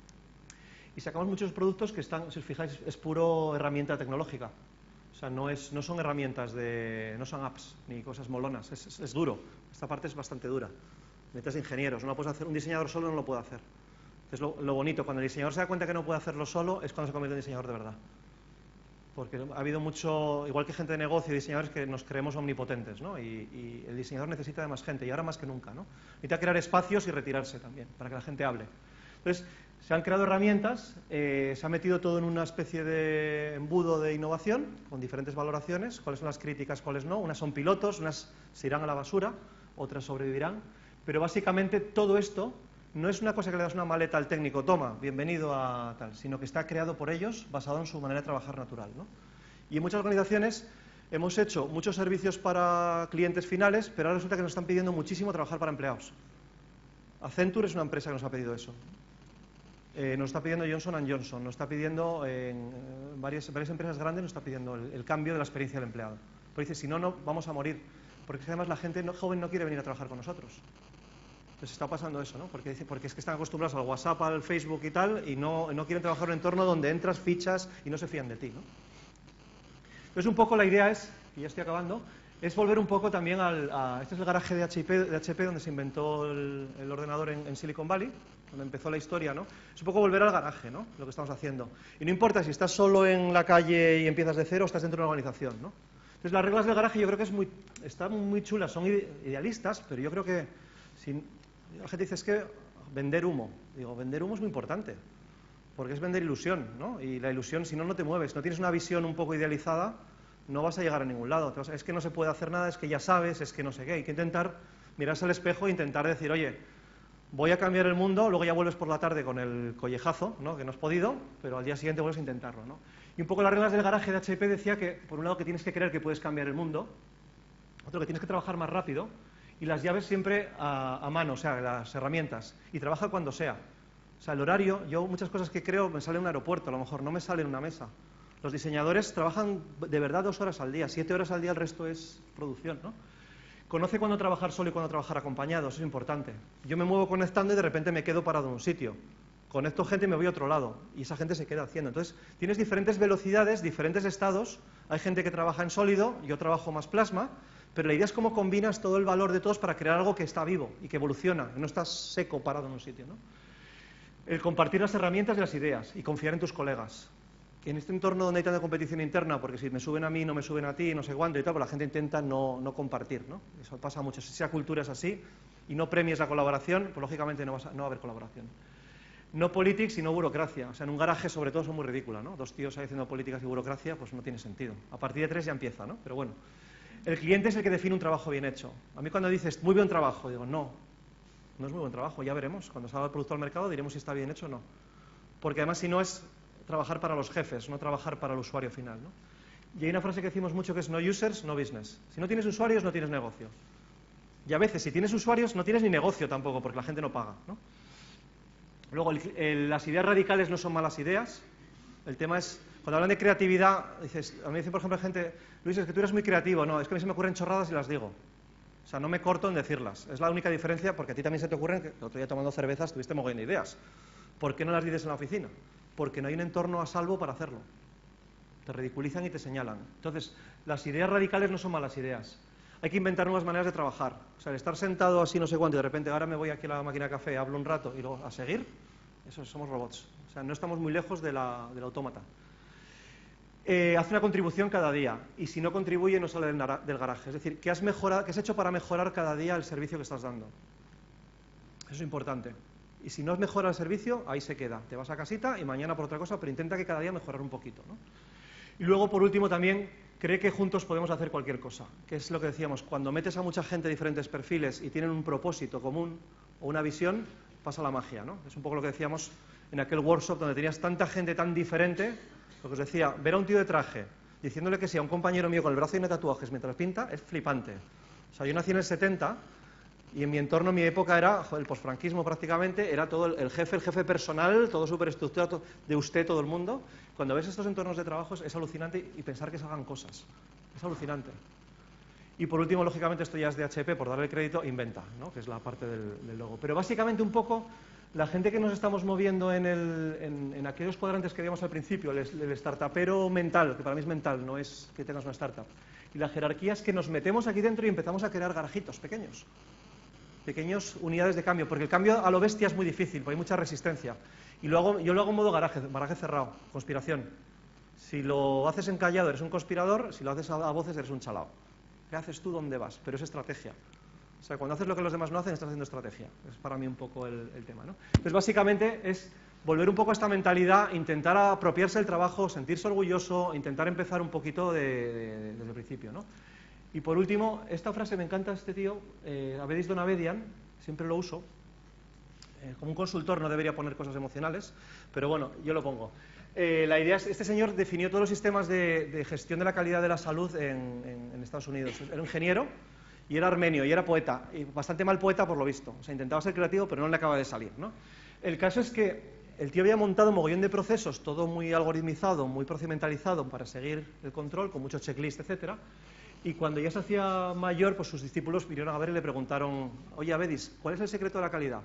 Y sacamos muchos productos que están, si os fijáis, es puro herramienta tecnológica. O sea, no, es, no son herramientas, de, no son apps ni cosas molonas, es, es, es duro. Esta parte es bastante dura. Necesitas ingenieros, no lo puedes hacer, un diseñador solo no lo puede hacer. Entonces, lo, lo bonito, cuando el diseñador se da cuenta que no puede hacerlo solo, es cuando se convierte en diseñador de verdad. Porque ha habido mucho, igual que gente de negocio y diseñadores, que nos creemos omnipotentes, ¿no? Y, y el diseñador necesita de más gente, y ahora más que nunca, ¿no? Necesita crear espacios y retirarse también, para que la gente hable. Entonces, se han creado herramientas, eh, se ha metido todo en una especie de embudo de innovación, con diferentes valoraciones, cuáles son las críticas, cuáles no. Unas son pilotos, unas se irán a la basura, otras sobrevivirán. Pero básicamente todo esto no es una cosa que le das una maleta al técnico, toma, bienvenido a tal, sino que está creado por ellos, basado en su manera de trabajar natural, ¿no? Y en muchas organizaciones hemos hecho muchos servicios para clientes finales, pero ahora resulta que nos están pidiendo muchísimo trabajar para empleados. Accenture es una empresa que nos ha pedido eso. Eh, nos está pidiendo Johnson and Johnson, nos está pidiendo, eh, en varias, varias empresas grandes nos está pidiendo el, el cambio de la experiencia del empleado. Porque dice, si no, no vamos a morir. Porque además la gente no, joven no quiere venir a trabajar con nosotros. Entonces está pasando eso, ¿no? Porque, dice, porque es que están acostumbrados al WhatsApp, al Facebook y tal, y no, no quieren trabajar en un entorno donde entras, fichas y no se fían de ti, ¿no? Entonces un poco la idea es, y ya estoy acabando, es volver un poco también al... A, este es el garaje de H P, de H P donde se inventó el, el ordenador en, en Silicon Valley, donde empezó la historia, ¿no? Es un poco volver al garaje, ¿no? Lo que estamos haciendo. Y no importa si estás solo en la calle y empiezas de cero o estás dentro de una organización, ¿no? Entonces las reglas del garaje yo creo que es muy, están muy chulas, son idealistas, pero yo creo que... Si, la gente dice, es que vender humo. Digo, vender humo es muy importante, porque es vender ilusión, ¿no? Y la ilusión, si no, no te mueves. Si no tienes una visión un poco idealizada, no vas a llegar a ningún lado. Es que no se puede hacer nada, es que ya sabes, es que no sé qué. Hay que intentar mirarse al espejo e intentar decir, oye, voy a cambiar el mundo, luego ya vuelves por la tarde con el collejazo, ¿no? Que no has podido, pero al día siguiente vuelves a intentarlo, ¿no? Y un poco las reglas del garaje de H P decía que, por un lado, que tienes que creer que puedes cambiar el mundo, otro que tienes que trabajar más rápido, y las llaves siempre a, a mano, o sea, las herramientas, y trabaja cuando sea. O sea, el horario, yo muchas cosas que creo me sale en un aeropuerto, a lo mejor no me sale en una mesa. Los diseñadores trabajan de verdad dos horas al día, siete horas al día, el resto es producción, ¿no? Conoce cuándo trabajar solo y cuándo trabajar acompañado, eso es importante. Yo me muevo conectando y de repente me quedo parado en un sitio. Conecto gente y me voy a otro lado, y esa gente se queda haciendo. Entonces, tienes diferentes velocidades, diferentes estados. Hay gente que trabaja en sólido, yo trabajo más plasma, Pero la idea es cómo combinas todo el valor de todos para crear algo que está vivo y que evoluciona, que no estás seco, parado en un sitio, ¿no? El compartir las herramientas y las ideas y confiar en tus colegas. Que en este entorno donde hay tanta competición interna, porque si me suben a mí, no me suben a ti, no sé cuánto y tal, pues la gente intenta no, no compartir, ¿no? Eso pasa mucho. Si esa cultura es así y no premies la colaboración, pues lógicamente no, vas a, no va a haber colaboración. No politics y no burocracia. O sea, en un garaje sobre todo son muy ridículas, ¿no? Dos tíos ahí haciendo políticas y burocracia, pues no tiene sentido. A partir de tres ya empieza, ¿no? Pero bueno. El cliente es el que define un trabajo bien hecho. A mí cuando dices, muy buen trabajo, digo, no, no es muy buen trabajo, ya veremos. Cuando salga el producto al mercado diremos si está bien hecho o no. Porque además si no es trabajar para los jefes, no trabajar para el usuario final, ¿no? Y hay una frase que decimos mucho que es no users, no business. Si no tienes usuarios, no tienes negocio. Y a veces, si tienes usuarios, no tienes ni negocio tampoco, porque la gente no paga, ¿no? Luego, el, el, las ideas radicales no son malas ideas. El tema es, cuando hablan de creatividad, dices, a mí me dicen, por ejemplo, gente, Luis, es que tú eres muy creativo. No, es que a mí se me ocurren chorradas y las digo. O sea, no me corto en decirlas. Es la única diferencia, porque a ti también se te ocurren, que el otro día tomando cervezas tuviste mogollón de ideas. ¿Por qué no las dices en la oficina? Porque no hay un entorno a salvo para hacerlo. Te ridiculizan y te señalan. Entonces, las ideas radicales no son malas ideas. Hay que inventar nuevas maneras de trabajar. O sea, el estar sentado así no sé cuánto y de repente ahora me voy aquí a la máquina de café, hablo un rato y luego a seguir, eso somos robots. O sea, no estamos muy lejos de la, del autómata. Eh, hace una contribución cada día y si no contribuye no sale del, del garaje. Es decir, ¿qué has, mejorado, qué has hecho para mejorar cada día el servicio que estás dando? Eso es importante. Y si no has mejorado el servicio, ahí se queda. Te vas a casita y mañana por otra cosa, pero intenta que cada día mejorar un poquito, ¿no? Y luego, por último, también cree que juntos podemos hacer cualquier cosa, que es lo que decíamos, cuando metes a mucha gente de diferentes perfiles y tienen un propósito común o una visión, pasa la magia, ¿no? Es un poco lo que decíamos en aquel workshop donde tenías tanta gente tan diferente, lo que os decía, ver a un tío de traje diciéndole que sí a un compañero mío con el brazo lleno de tatuajes mientras pinta, es flipante. O sea, yo nací en el setenta y en mi entorno, en mi época era, joder, el posfranquismo prácticamente, era todo el, el jefe, el jefe personal, todo súper estructurado, de usted, todo el mundo. Cuando ves estos entornos de trabajo es alucinante y pensar que se hagan cosas. Es alucinante. Y por último, lógicamente, esto ya es de H P, por darle el crédito, inventa, ¿no? Que es la parte del, del logo. Pero básicamente un poco, la gente que nos estamos moviendo en, el, en, en aquellos cuadrantes que veíamos al principio, el, el startupero mental, que para mí es mental, no es que tengas una startup. Y la jerarquía es que nos metemos aquí dentro y empezamos a crear garajitos pequeños. Pequeñas unidades de cambio, porque el cambio a lo bestia es muy difícil, porque hay mucha resistencia. Y lo hago, yo lo hago en modo garaje, garaje cerrado, conspiración. Si lo haces encallado eres un conspirador, si lo haces a, a voces eres un chalao. ¿Qué haces tú? ¿Dónde vas? Pero es estrategia. O sea, cuando haces lo que los demás no hacen, estás haciendo estrategia. Es para mí un poco el, el tema, ¿no? Entonces, básicamente es volver un poco a esta mentalidad, intentar apropiarse del trabajo, sentirse orgulloso, intentar empezar un poquito de, de, de, desde el principio, ¿no? Y por último, esta frase me encanta de este tío, eh, Abedis Donabedian, siempre lo uso. Eh, como un consultor no debería poner cosas emocionales, pero bueno, yo lo pongo. Eh, la idea es, este señor definió todos los sistemas de, de gestión de la calidad de la salud en, en, en Estados Unidos. Era ingeniero y era armenio y era poeta, y bastante mal poeta por lo visto. O sea, intentaba ser creativo, pero no le acaba de salir, ¿no? El caso es que el tío había montado un mogollón de procesos, todo muy algoritmizado, muy procedimentalizado para seguir el control, con muchos checklists, etcétera. Y cuando ya se hacía mayor, pues sus discípulos vinieron a ver y le preguntaron, oye, Abedis, ¿cuál es el secreto de la calidad?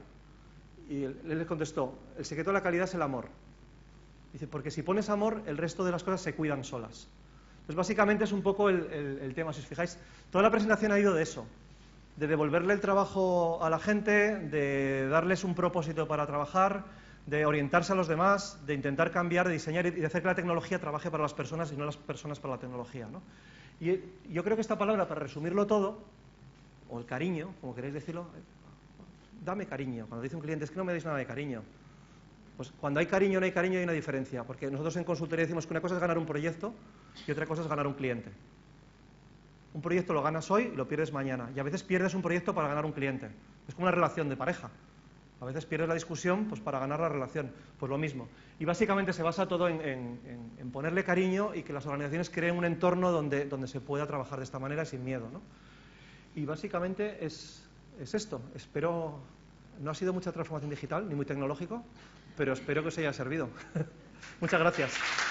Y él, él les contestó, el secreto de la calidad es el amor. Dice, porque si pones amor, el resto de las cosas se cuidan solas. Entonces, básicamente es un poco el, el, el tema. Si os fijáis, toda la presentación ha ido de eso, de devolverle el trabajo a la gente, de darles un propósito para trabajar, de orientarse a los demás, de intentar cambiar, de diseñar y de hacer que la tecnología trabaje para las personas y no las personas para la tecnología, ¿no? Y yo creo que esta palabra, para resumirlo todo, o el cariño, como queréis decirlo, dame cariño. Cuando dice un cliente, es que no me deis nada de cariño. Pues cuando hay cariño no hay cariño hay una diferencia, porque nosotros en consultoría decimos que una cosa es ganar un proyecto y otra cosa es ganar un cliente. Un proyecto lo ganas hoy y lo pierdes mañana, y a veces pierdes un proyecto para ganar un cliente. Es como una relación de pareja. A veces pierdes la discusión pues para ganar la relación, pues lo mismo. Y básicamente se basa todo en, en, en, en ponerle cariño y que las organizaciones creen un entorno donde, donde se pueda trabajar de esta manera y sin miedo, ¿no? Y básicamente es, es esto. Espero, no ha sido mucha transformación digital, ni muy tecnológico, pero espero que os haya servido. Muchas gracias.